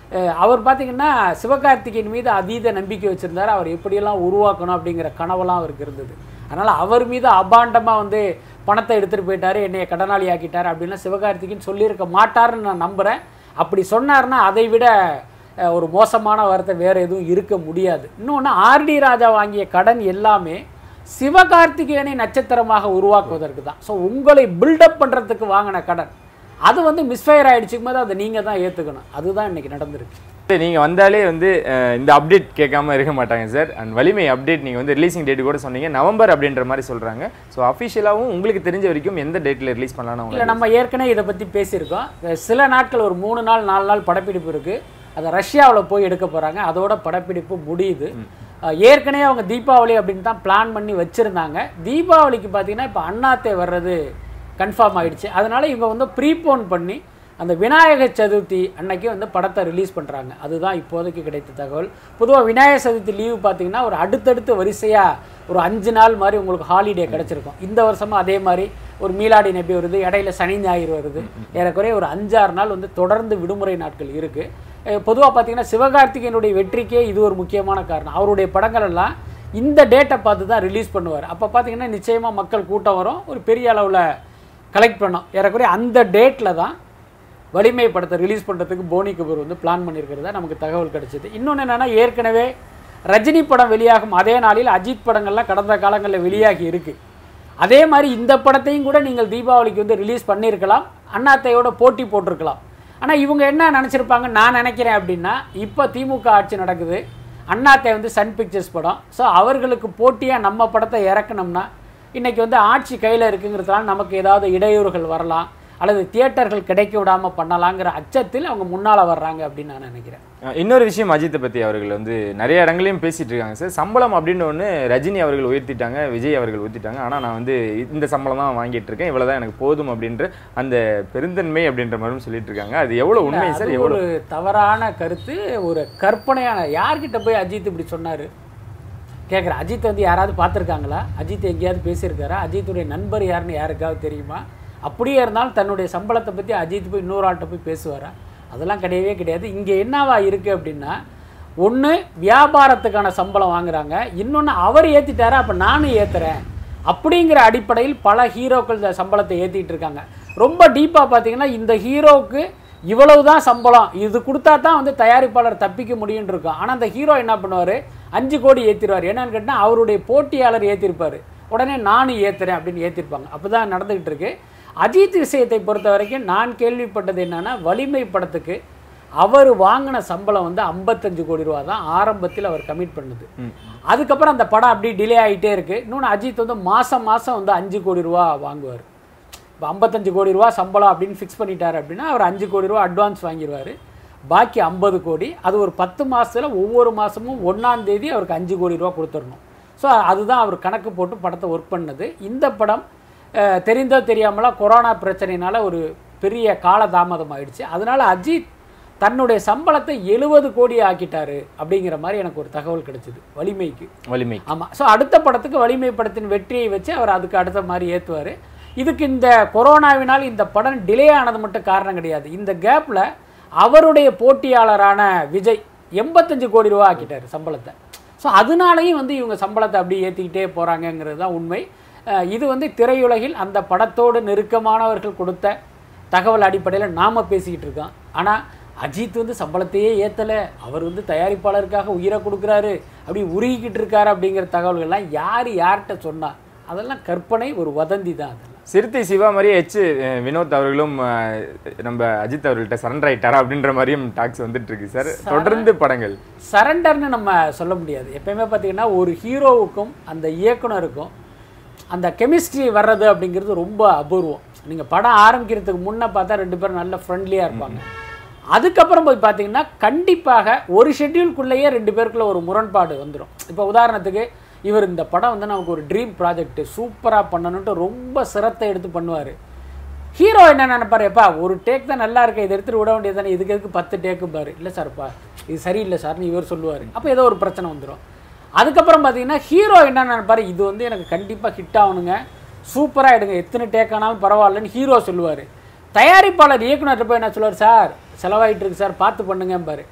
அவர் பார்த்திங்கன்னா சிவகார்த்திகேயன் மீது அதீத நம்பிக்கை வச்சுருந்தார். அவர் எப்படியெல்லாம் உருவாக்கணும் அப்படிங்கிற கனவெல்லாம் அவருக்கு இருந்தது. அதனால் அவர் மீது அபாண்டமாக வந்து பணத்தை எடுத்துகிட்டு போயிட்டார், என்னைய கடனாளி ஆக்கிட்டார் அப்படின்லாம் சிவகார்த்திகேயன் சொல்லியிருக்க மாட்டாருன்னு நான் நம்புகிறேன். அப்படி சொன்னார்னா அதை விட ஒரு மோசமான வார்த்தை வேறு எதுவும் இருக்க முடியாது. இன்னொன்று, ஆர்டி ராஜா வாங்கிய கடன் எல்லாமே சிவகார்த்திகேயனை நட்சத்திரமாக உருவாக்குவதற்கு தான். ஸோ உங்களை பில்டப் பண்ணுறதுக்கு வாங்கின கடன் அது வந்து மிஸ்ஃபயர் ஆகிடுச்சுக்கும் போது அதை நீங்கள் தான் ஏற்றுக்கணும். அதுதான் இன்றைக்கி நடந்திருக்கு. நீங்கள் வந்தாலே வந்து இந்த அப்டேட் கேட்காம இருக்க மாட்டாங்க சார். அண்ட் வலிமை அப்டேட் நீங்கள் வந்து ரிலீசிங் டேட் கூட சொன்னீங்க, நவம்பர் அப்படின்ற மாதிரி சொல்கிறாங்க. ஸோ அஃபிஷியலாகவும் உங்களுக்கு தெரிஞ்ச வரைக்கும் எந்த டேட்டில் ரிலீஸ் பண்ணலாம்னு? இல்லை, நம்ம ஏற்கனவே இதை பற்றி பேசியிருக்கோம். சில நாட்கள் ஒரு 3 நாள் 4 நாள் படப்பிடிப்பு இருக்குது. அதை ரஷ்யாவில் போய் எடுக்க போகிறாங்க. அதோட படப்பிடிப்பு முடியுது. ஏற்கனவே அவங்க தீபாவளி அப்படின்னு தான் பிளான் பண்ணி வச்சுருந்தாங்க. தீபாவளிக்கு பார்த்தீங்கன்னா இப்போ அண்ணாத்தை வர்றது கன்ஃபார்ம் ஆகிடுச்சு. அதனால் இவங்க வந்து ப்ரீபோன் பண்ணி அந்த விநாயகர் சதுர்த்தி அன்னைக்கு வந்து படத்தை ரிலீஸ் பண்ணுறாங்க. அதுதான் இப்போதைக்கு கிடைத்த தகவல். பொதுவாக விநாயகர் சதுர்த்தி லீவு பார்த்தீங்கன்னா ஒரு அடுத்தடுத்து வரிசையாக ஒரு 5 நாள் மாதிரி உங்களுக்கு ஹாலிடே கிடச்சிருக்கும். இந்த வருஷமும் அதே மாதிரி ஒரு மீலாடி நபி வருது, இடையில சனி ஞாயிறு வருது. ஏறக்குறைய ஒரு 5-6 நாள் வந்து தொடர்ந்து விடுமுறை நாட்கள் இருக்குது. பொதுவாக பார்த்தீங்கன்னா சிவகார்த்திகேயனுடைய வெற்றிக்கே இது ஒரு முக்கியமான காரணம். அவருடைய படங்கள் எல்லாம் இந்த டேட்டை பார்த்து தான் ரிலீஸ் பண்ணுவார். அப்போ பார்த்தீங்கன்னா நிச்சயமாக மக்கள் கூட்டம் வரும், ஒரு பெரிய அளவில் கலெக்ட் பண்ணோம். ஏறக்குறைய அந்த டேட்டில் தான் வலிமை படத்தை ரிலீஸ் பண்ணுறதுக்கு போனி கபூர் வந்து பிளான் பண்ணியிருக்கிறதா நமக்கு தகவல் கிடைச்சிது. இன்னொன்று என்னென்னா, ஏற்கனவே ரஜினி படம் வெளியாகும் அதே நாளில் அஜித் படங்கள்லாம் கடந்த காலங்களில் வெளியாகி இருக்குது. அதே மாதிரி இந்த படத்தையும் கூட நீங்கள் தீபாவளிக்கு வந்து ரிலீஸ் பண்ணியிருக்கலாம், அண்ணாத்தையோட போட்டி போட்டிருக்கலாம். ஆனால் இவங்க என்ன நினச்சிருப்பாங்க நான் நினைக்கிறேன் அப்படின்னா, இப்போ திமுக ஆட்சி நடக்குது, அண்ணாத்தை வந்து சன் பிக்சர்ஸ் படம். ஸோ அவர்களுக்கு போட்டியாக நம்ம படத்தை இறக்கணும்னா இன்றைக்கி வந்து ஆட்சி கையில் இருக்குங்கிறதுனால நமக்கு ஏதாவது இடையூறுகள் வரலாம், அல்லது தியேட்டர்கள் கிடைக்க விடாமல் பண்ணலாங்கிற அச்சத்தில் அவங்க முன்னால் வர்றாங்க அப்படின்னு நான் நினைக்கிறேன். இன்னொரு விஷயம், அஜித்தை பற்றி அவர்கள் வந்து நிறைய இடங்களையும் பேசிகிட்டு இருக்காங்க சார். சம்பளம் அப்படின்னு ஒன்று ரஜினி அவர்கள் உயர்த்திட்டாங்க, விஜய் அவர்கள் உயர்த்திட்டாங்க. ஆனால் நான் வந்து இந்த சம்பளம் தான் வாங்கிட்டு இருக்கேன், இவ்வளோ தான் எனக்கு போதும் அப்படின்ற அந்த பெருந்தன்மை அப்படின்ற மாதிரியும் சொல்லிட்டு இருக்காங்க. அது எவ்வளோ உண்மை சார்? எவ்வளோ தவறான கருத்து, ஒரு கற்பனையான. யார்கிட்ட போய் அஜித் இப்படி சொன்னார் கேட்குறேன். அஜித் வந்து யாராவது பார்த்துருக்காங்களா? அஜித் எங்கேயாவது பேசியிருக்காரா? அஜித்துடைய நண்பர் யாருன்னு யாருக்காவது தெரியுமா? அப்படியே இருந்தாலும் தன்னுடைய சம்பளத்தை பற்றி அஜித் போய் இன்னொரு ஆள்கிட்ட போய் பேசுவாரா? அதெல்லாம் கிடையவே கிடையாது. இங்கே என்னவா இருக்குது அப்படின்னா, ஒன்று வியாபாரத்துக்கான சம்பளம் வாங்குறாங்க, இன்னொன்று அவர் ஏற்றிட்டாரா அப்போ நானும் ஏற்றுறேன் அப்படிங்கிற அடிப்படையில் பல ஹீரோக்கள் சம்பளத்தை ஏற்றிட்டு இருக்காங்க. ரொம்ப டீப்பாக பார்த்தீங்கன்னா, இந்த ஹீரோவுக்கு இவ்வளவு தான் சம்பளம், இது கொடுத்தா தான் வந்து தயாரிப்பாளர் தப்பிக்க முடியும்னு இருக்கும். ஆனால் அந்த ஹீரோ என்ன பண்ணுவார், 5 கோடி ஏற்றிடுவார். என்னன்னு கேட்டால் அவருடைய போட்டியாளர் ஏற்றிருப்பார், உடனே நானும் ஏற்றுறேன் அப்படின்னு ஏற்றிருப்பாங்க. அப்போ தான் நடந்துக்கிட்டு இருக்கு. அஜித் விஷயத்தை பொறுத்த வரைக்கும் நான் கேள்விப்பட்டது என்னன்னா, வலிமை படத்துக்கு அவர் வாங்கின சம்பளம் வந்து 55 கோடி ரூபா தான் ஆரம்பத்தில் அவர் கமிட் பண்ணுது. அதுக்கப்புறம் அந்த படம் அப்படி டிலே ஆகிட்டே இருக்குது. இன்னொன்று, அஜித் வந்து மாதம் வந்து 5 கோடி ரூபா வாங்குவார். இப்போ 55 கோடி ரூபா சம்பளம் அப்படின்னு ஃபிக்ஸ் பண்ணிட்டார் அப்படின்னா அவர் 5 கோடி ரூபா அட்வான்ஸ் வாங்கிடுவார். பாக்கி 50 கோடி அது ஒரு 10 மாதத்தில் ஒவ்வொரு மாதமும் 1ஆம் தேதி அவருக்கு 5 கோடி ரூபா கொடுத்துடணும். ஸோ அதுதான் அவர் கணக்கு போட்டு படத்தை ஒர்க் பண்ணது. இந்த படம் தெரிந்தோ தெரியாமலா கொரோனா பிரச்சனையினால ஒரு பெரிய காலதாமதம் ஆயிடுச்சு. அதனால அஜித் தன்னுடைய சம்பளத்தை 70 கோடி ஆக்கிட்டாரு அப்படிங்கிற மாதிரி எனக்கு ஒரு தகவல் கிடைச்சிது வலிமை. ஆமாம். ஸோ அடுத்த படத்துக்கு வலிமை படத்தின் வெற்றியை வச்சு அவர் அதுக்கு அடுத்த மாதிரி ஏற்றுவார். இதுக்கு இந்த கொரோனாவினால் இந்த படம் டிலே ஆனது மட்டும் காரணம் கிடையாது. இந்த கேப்பில் அவருடைய போட்டியாளரான விஜய் 85 கோடி ரூபா ஆக்கிட்டார் சம்பளத்தை. ஸோ அதனாலையும் வந்து இவங்க சம்பளத்தை அப்படியே ஏற்றிக்கிட்டே போகிறாங்கங்கிறது தான் உண்மை. இது வந்து திரையுலகில் அந்த படத்தோடு நெருக்கமானவர்கள் கொடுத்த தகவல் அடிப்படையில் நாம் பேசிக்கிட்டு இருக்கோம். ஆனால் அஜித் வந்து சம்பளத்தையே ஏற்றலை, அவர் வந்து தயாரிப்பாளருக்காக உயிரை கொடுக்குறாரு, அப்படி உருகிக்கிட்டு இருக்காரு அப்படிங்கிற தகவல்கள்லாம் யார்கிட்ட சொன்னா? அதெல்லாம் கற்பனை, ஒரு வதந்தி தான். அதெல்லாம் சிறுத்தை சிவா மாதிரியே வினோத் அவர்களும் நம்ம அஜித் அவர்கள்ட்ட சரண்டர் ஆகிட்டாரா அப்படின்ற மாதிரியும் டாக்ஸ் வந்துட்டு இருக்கு சார். தொடர்ந்து படங்கள் சரண்டர்னு நம்ம சொல்ல முடியாது. எப்பயுமே பார்த்தீங்கன்னா ஒரு ஹீரோவுக்கும் அந்த இயக்குனருக்கும் அந்த கெமிஸ்ட்ரி வர்றது அப்படிங்கிறது ரொம்ப அபூர்வம். நீங்கள் படம் ஆரம்பிக்கிறதுக்கு முன்னே பார்த்தா 2 பேரும் நல்ல ஃப்ரெண்ட்லியாக இருப்பாங்க. அதுக்கப்புறம் போய் பார்த்தீங்கன்னா கண்டிப்பாக ஒரு ஷெட்யூல்குள்ளேயே 2 பேருக்குள்ள ஒரு முரண்பாடு வந்துடும். இப்போ உதாரணத்துக்கு இவர் இந்த படம் வந்து நமக்கு ஒரு ட்ரீம் ப்ராஜெக்ட் சூப்பராக பண்ணணுன்ட்டு ரொம்ப சிரத்தை எடுத்து பண்ணுவார். ஹீரோ என்ன நினைப்பாரு, எப்பா ஒரு டேக் தான் நல்லா இருக்கு, இதை எடுத்துகிட்டு விட வேண்டியது தானே, இதுக்கு எதுக்கு 10 டேக்கும்பாரு. இல்லை சார்ப்பா இது சரியில்லை சார்னு இவர் சொல்லுவார். அப்போ ஏதோ ஒரு பிரச்சனை வந்துடும். அதுக்கப்புறம் பார்த்தீங்கன்னா ஹீரோ என்ன நினைப்பாரு, இது வந்து எனக்கு கண்டிப்பாக ஹிட் ஆகணுங்க, சூப்பராக எடுங்க, எத்தனை டேக் ஆனாலும் பரவாயில்லன்னு ஹீரோ சொல்லுவார். தயாரிப்பாளர் இயக்குனர் போய் என்ன சொல்லுவார், சார் செலவாயிட்டு இருக்கு சார் பார்த்து பண்ணுங்கம்பாரு.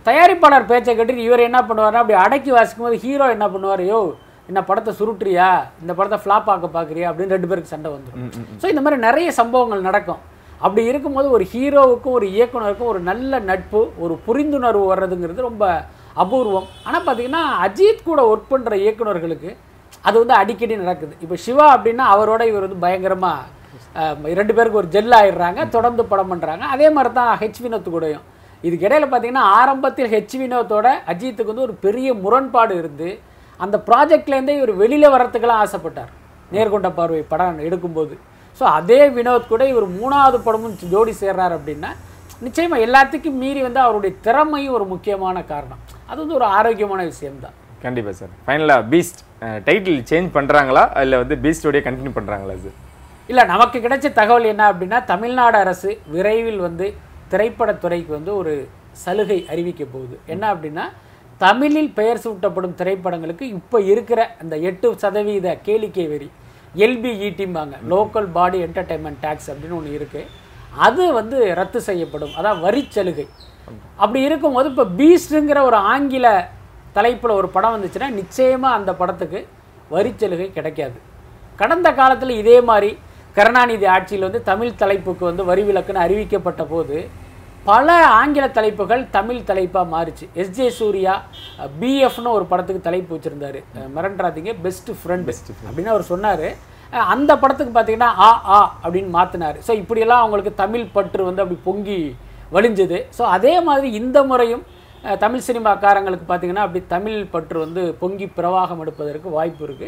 தயாரிப்பாளர் பேச்சை கேட்டு இவர் என்ன பண்ணுவார்னா அப்படி அடக்கி வாசிக்கும் போது ஹீரோ என்ன பண்ணுவார், யோ என்ன படத்தை சுருட்டுறியா, இந்த படத்தை ஃப்ளாப் ஆக்க பார்க்குறியா அப்படின்னு 2 பேருக்கு சண்டை வந்துடும். ஸோ இந்த மாதிரி நிறைய சம்பவங்கள் நடக்கும். அப்படி இருக்கும்போது ஒரு ஹீரோவுக்கும் ஒரு இயக்குனருக்கும் ஒரு நல்ல நட்பு, ஒரு புரிந்துணர்வு வர்றதுங்கிறது ரொம்ப அபூர்வம். ஆனால் பார்த்தீங்கன்னா அஜித் கூட ஒர்க் பண்ணுற இயக்குனர்களுக்கு அது வந்து அடிக்கடி நடக்குது. இப்போ சிவா அப்படின்னா அவரோட இவர் வந்து பயங்கரமாக 2 பேருக்கு ஒரு ஜெல் ஆயிடுறாங்க, தொடர்ந்து படம் பண்ணுறாங்க. அதே மாதிரி தான் ஹெச் வினோத் கூடயும். இதுக்கு இடையில் பார்த்தீங்கன்னா ஆரம்பத்தில் ஹெச் வினோத்தோட அஜித்துக்கு வந்து ஒரு பெரிய முரண்பாடு இருந்து அந்த ப்ராஜெக்ட்லேருந்தே இவர் வெளியில் வர்றதுக்கெல்லாம் ஆசைப்பட்டார் நேர்கொண்ட பார்வை படம் எடுக்கும்போது. ஸோ அதே வினோத் கூட இவர் 3வது படமும் ஜோடி சேர்றார் அப்படின்னா நிச்சயமாக எல்லாத்துக்கும் மீறி வந்து அவருடைய திறமையும் ஒரு முக்கியமான காரணம். அது வந்து ஒரு ஆரோக்கியமான விஷயம்தான். கண்டிப்பாக சார். ஃபைனலாக பீஸ்ட் டைட்டில் சேஞ்ச் பண்ணுறாங்களா இல்லை வந்து பீஸ்டோடைய கண்டினியூ பண்ணுறாங்களா சார்? இல்லை, நமக்கு கிடைச்ச தகவல் என்ன அப்படின்னா தமிழ்நாடு அரசு விரைவில் வந்து திரைப்படத்துறைக்கு வந்து ஒரு சலுகை அறிவிக்க போகுது. என்ன அப்படின்னா தமிழில் பெயர் சூட்டப்படும் திரைப்படங்களுக்கு இப்போ இருக்கிற அந்த 8% கேளிக்கை வரி LBETம்பாங்க, லோக்கல் பாடி என்டர்டைன்மெண்ட் டேக்ஸ் அப்படின்னு ஒன்று இருக்குது. அது வந்து ரத்து செய்யப்படும், அதான் வரிச்சலுகை. அப்படி இருக்கும்போது இப்போ பீஸ்ட்டுங்கிற ஒரு ஆங்கில தலைப்பில் ஒரு படம் வந்துச்சுன்னா நிச்சயமாக அந்த படத்துக்கு வரிச்சலுகை கிடைக்காது. கடந்த காலத்தில் இதே மாதிரி கருணாநிதி ஆட்சியில் வந்து தமிழ் தலைப்புக்கு வந்து வரி விலக்குன்னு அறிவிக்கப்பட்ட போது பல ஆங்கில தலைப்புகள் தமிழ் தலைப்பாக மாறிச்சு. SJ சூர்யா BFன்னு ஒரு படத்துக்கு தலைப்பு வச்சுருந்தாரு, மறந்துடாதீங்க, பெஸ்ட் ஃப்ரெண்ட் அப்படின்னு அவர் சொன்னார். அந்த படத்துக்கு பார்த்தீங்கன்னா ஆ அப்படின்னு மாற்றினார். ஸோ இப்படியெல்லாம் அவங்களுக்கு தமிழ் பற்று வந்து அப்படி பொங்கி வலிஞ்சுது. ஸோ அதே மாதிரி இந்த முறையும் தமிழ் சினிமாக்காரங்களுக்கு பார்த்தீங்கன்னா அப்படி தமிழ் பற்று வந்து பொங்கி பிரவாகம் எடுப்பதற்கு வாய்ப்பு இருக்குது.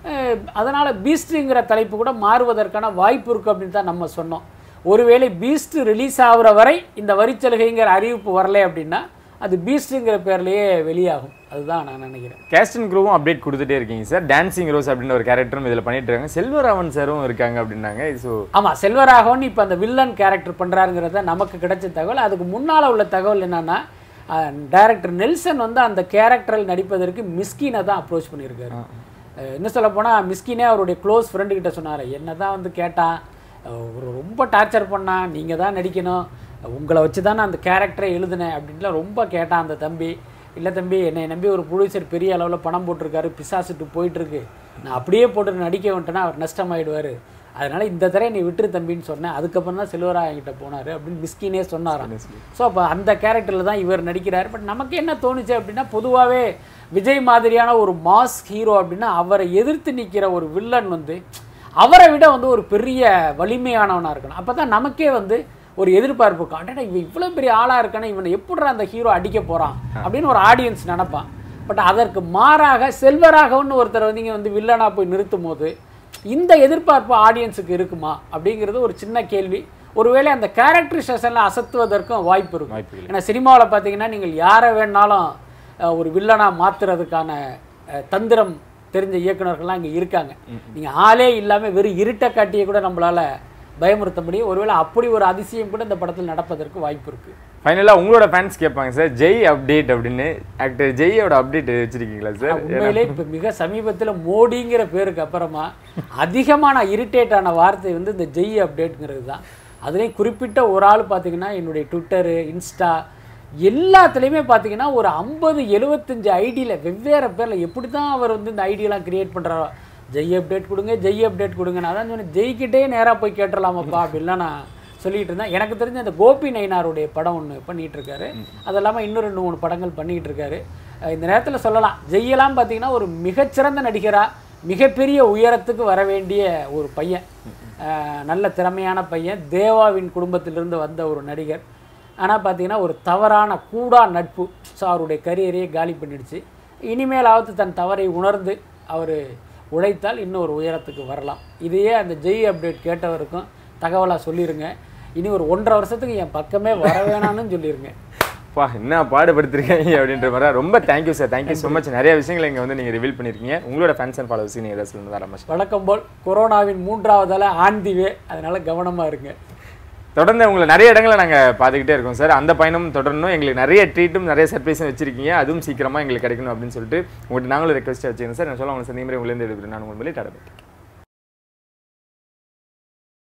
அதனால் பீஸ்ட்டுங்கிற தலைப்பு கூட மாறுவதற்கான வாய்ப்பு இருக்குது அப்படின்னு தான் நம்ம சொன்னோம். ஒருவேளை பீஸ்ட் ரிலீஸ் ஆகிற வரை இந்த வரிச்சலுகைங்கிற அறிவிப்பு வரலை அப்படின்னா அது பீஸ்ட்டுங்கிற பேர்லேயே வெளியாகும். அதுதான் நான் நினைக்கிறேன். கேஸ்ட் அண்ட் க்ரூவும் அப்டேட் கொடுத்துட்டே இருக்கீங்க சார். டான்சிங் ரோஸ் அப்படின்னு ஒரு கேரக்டரும் இதில் பண்ணிட்டு இருக்காங்க. செல்வராகவன் சாரும் இருக்காங்க அப்படின்னாங்க. ஸோ ஆமாம், செல்வராகவன் இப்போ அந்த வில்லன் கேரக்டர் பண்ணுறாருங்கிறத நமக்கு கிடைச்ச தகவல். அதுக்கு முன்னால் உள்ள தகவல் என்னென்னா டைரக்டர் நெல்சன் வந்து அந்த கேரக்டரில் நடிப்பதற்கு மிஸ்கினை தான் அப்ரோச் பண்ணியிருக்காரு. என்ன சொல்ல போனால் மிஸ்கினே அவருடைய க்ளோஸ் ஃப்ரெண்டுக்கிட்ட சொன்னார், என்ன தான் வந்து கேட்டான், ரொம்ப டார்ச்சர் பண்ணான், நீங்கள் தான் நடிக்கணும், உங்களை வச்சு தான் நான் அந்த கேரக்டரை எழுதினேன் அப்படின்லாம் ரொம்ப கேட்டான் அந்த தம்பி. இல்லை தம்பி, என்னை நம்பி ஒரு ப்ரொடியூசர் பெரிய அளவில் பணம் போட்டிருக்காரு, பிசாசுட்டு போயிட்டுருக்கு, நான் அப்படியே போட்டு நடிக்க வந்துட்டேன்னா அவர் நஷ்டமாயிடுவார், அதனால் இந்த தடவை நீ விட்டுரு தம்பின்னு சொன்னேன். அதுக்கப்புறம் தான் செல்வராகிட்ட போனார் அப்படின்னு மிஸ்கினே சொன்னாராம். ஸோ அப்போ அந்த கேரக்டரில் தான் இவர் நடிக்கிறார். பட் நமக்கு என்ன தோணுச்சு அப்படின்னா பொதுவாகவே விஜய் மாதிரியான ஒரு மாஸ் ஹீரோ அப்படின்னா அவரை எதிர்த்து நிற்கிற ஒரு வில்லன் வந்து அவரை விட வந்து ஒரு பெரிய வலிமையானவனாக இருக்கணும். அப்போ தான் நமக்கே வந்து ஒரு எதிர்பார்ப்பு இருக்கும், அடடா இவன் இவ்வளோ பெரிய ஆளாக இருக்கானே, இவனை எப்படிடா அந்த ஹீரோ அடிக்க போகிறான் அப்படின்னு ஒரு ஆடியன்ஸ் நினைப்பான். பட் அதற்கு மாறாக செல்வராகவன் ஒருத்தர் வந்து இங்கே வந்து வில்லனாக போய் நிறுத்தும் போது இந்த எதிர்பார்ப்பு ஆடியன்ஸுக்கு இருக்குமா அப்படிங்கிறது ஒரு சின்ன கேள்வி. ஒருவேளை அந்த கேரக்டரைசேஷன்லாம் அசத்துவதற்கும் வாய்ப்பு இருக்கும். ஏன்னா சினிமாவில் பார்த்தீங்கன்னா நீங்கள் யாரை வேணாலும் ஒரு வில்லனாக மாற்றுறதுக்கான தந்திரம் தெரிஞ்ச இயக்குநர்கள்லாம் இங்கே இருக்காங்க. நீங்கள் ஆளே இல்லாமல் வெறும் இருட்டை காட்டியே கூட நம்மளால் பயமுறுத்த முடியும். ஒருவேளை அப்படி ஒரு அதிசயம் கூட இந்த படத்தில் நடப்பதற்கு வாய்ப்பு இருக்குது. ஃபைனலாக உங்களோட ஃபேன்ஸ் கேட்பாங்க சார், ஜெய் அப்டேட் அப்படின்னு, ஆக்டர் ஜெயோட அப்டேட் வச்சிருக்கீங்களா சார்? உண்மையிலே இப்போ மிக சமீபத்தில் மோடிங்கிற பேருக்கு அப்புறமா அதிகமான இரிட்டேட் ஆன வார்த்தை வந்து இந்த ஜெய் அப்டேட்டுங்கிறது தான். அதுலேயும் குறிப்பிட்ட ஒரு ஆள் பார்த்தீங்கன்னா என்னுடைய ட்விட்டரு, இன்ஸ்டா எல்லாத்துலேயுமே பார்த்தீங்கன்னா ஒரு 50-75 ஐடியில் வெவ்வேறு பேரில் எப்படி தான் அவர் வந்து இந்த ஐடியெல்லாம் க்ரியேட் பண்ணுறாரோ, ஜெய் அப்டேட் கொடுங்க, ஜெய் அப்டேட் கொடுங்க. நான் தான் சொன்னேன், ஜெய்கிட்டே நேராக போய் கேட்டுடலாமாப்பா அப்படின்லாம் நான் சொல்லிகிட்டு இருந்தேன். எனக்கு தெரிஞ்ச அந்த கோபி நயினாருடைய படம் ஒன்று பண்ணிகிட்ருக்காரு, அது இல்லாமல் இன்னும் 2-3 படங்கள் பண்ணிகிட்டு இருக்காரு. இந்த நேரத்தில் சொல்லலாம், ஜெய்யெல்லாம் பார்த்தீங்கன்னா ஒரு மிகச்சிறந்த நடிகராக மிகப்பெரிய உயரத்துக்கு வர வேண்டிய ஒரு பையன், நல்ல திறமையான பையன், தேவாவின் குடும்பத்திலிருந்து வந்த ஒரு நடிகர். ஆனால் பார்த்தீங்கன்னா ஒரு தவறான கூடா நட்பு ஸோ அவருடைய கரியரையே காலி பண்ணிடுச்சு. இனிமேலாவது தன் தவறை உணர்ந்து அவர் உழைத்தால் இன்னும் ஒரு உயரத்துக்கு வரலாம். இதையே அந்த ஜெய் அப்டேட் கேட்டவருக்கும் தகவலாக சொல்லிடுங்க. இனி ஒரு 1.5 வருஷத்துக்கு என் பக்கமே வர வேணான்னு சொல்லிடுங்க. என்ன பாடுபடுத்திருக்கீங்க அப்படின்ற மாதிரி. ரொம்ப thank you sir, thank you so much. நிறைய விஷயங்களை இங்கே வந்து நீங்கள் ரிவீல் பண்ணியிருக்கீங்க. உங்களோட ஃபேன்ஸ் அண்ட் ஃபாலோவர்ஸ் நீங்கள் எதாவது சொல்லுங்கள் ரமேஷ்? வழக்கம் போல் கொரோனாவின் 3வது அலை ஆன் தி வே, அதனால் கவனமாக இருங்க. தொடர்ந்து உங்களை நிறைய இடங்களை நாங்கள் பார்த்துக்கிட்டே இருக்கோம் சார். அந்த பயணம் தொடரணும். எங்களுக்கு நிறைய ட்ரீட்டும் நிறைய சர்ப்ரைஸும் வச்சிருக்கீங்க, அதுவும் சீக்கிரமாக எங்களுக்கு கிடைக்கணும் அப்படின்னு சொல்லிட்டு உங்கள்கிட்ட நாங்களும் ரெக்வஸ்ட்டாக வச்சுருக்கேன் சார். நான் சொல்ல உங்களை சந்திக்கும் உங்களேருந்து எடுக்கிறேன். நான் உங்களை டாடா.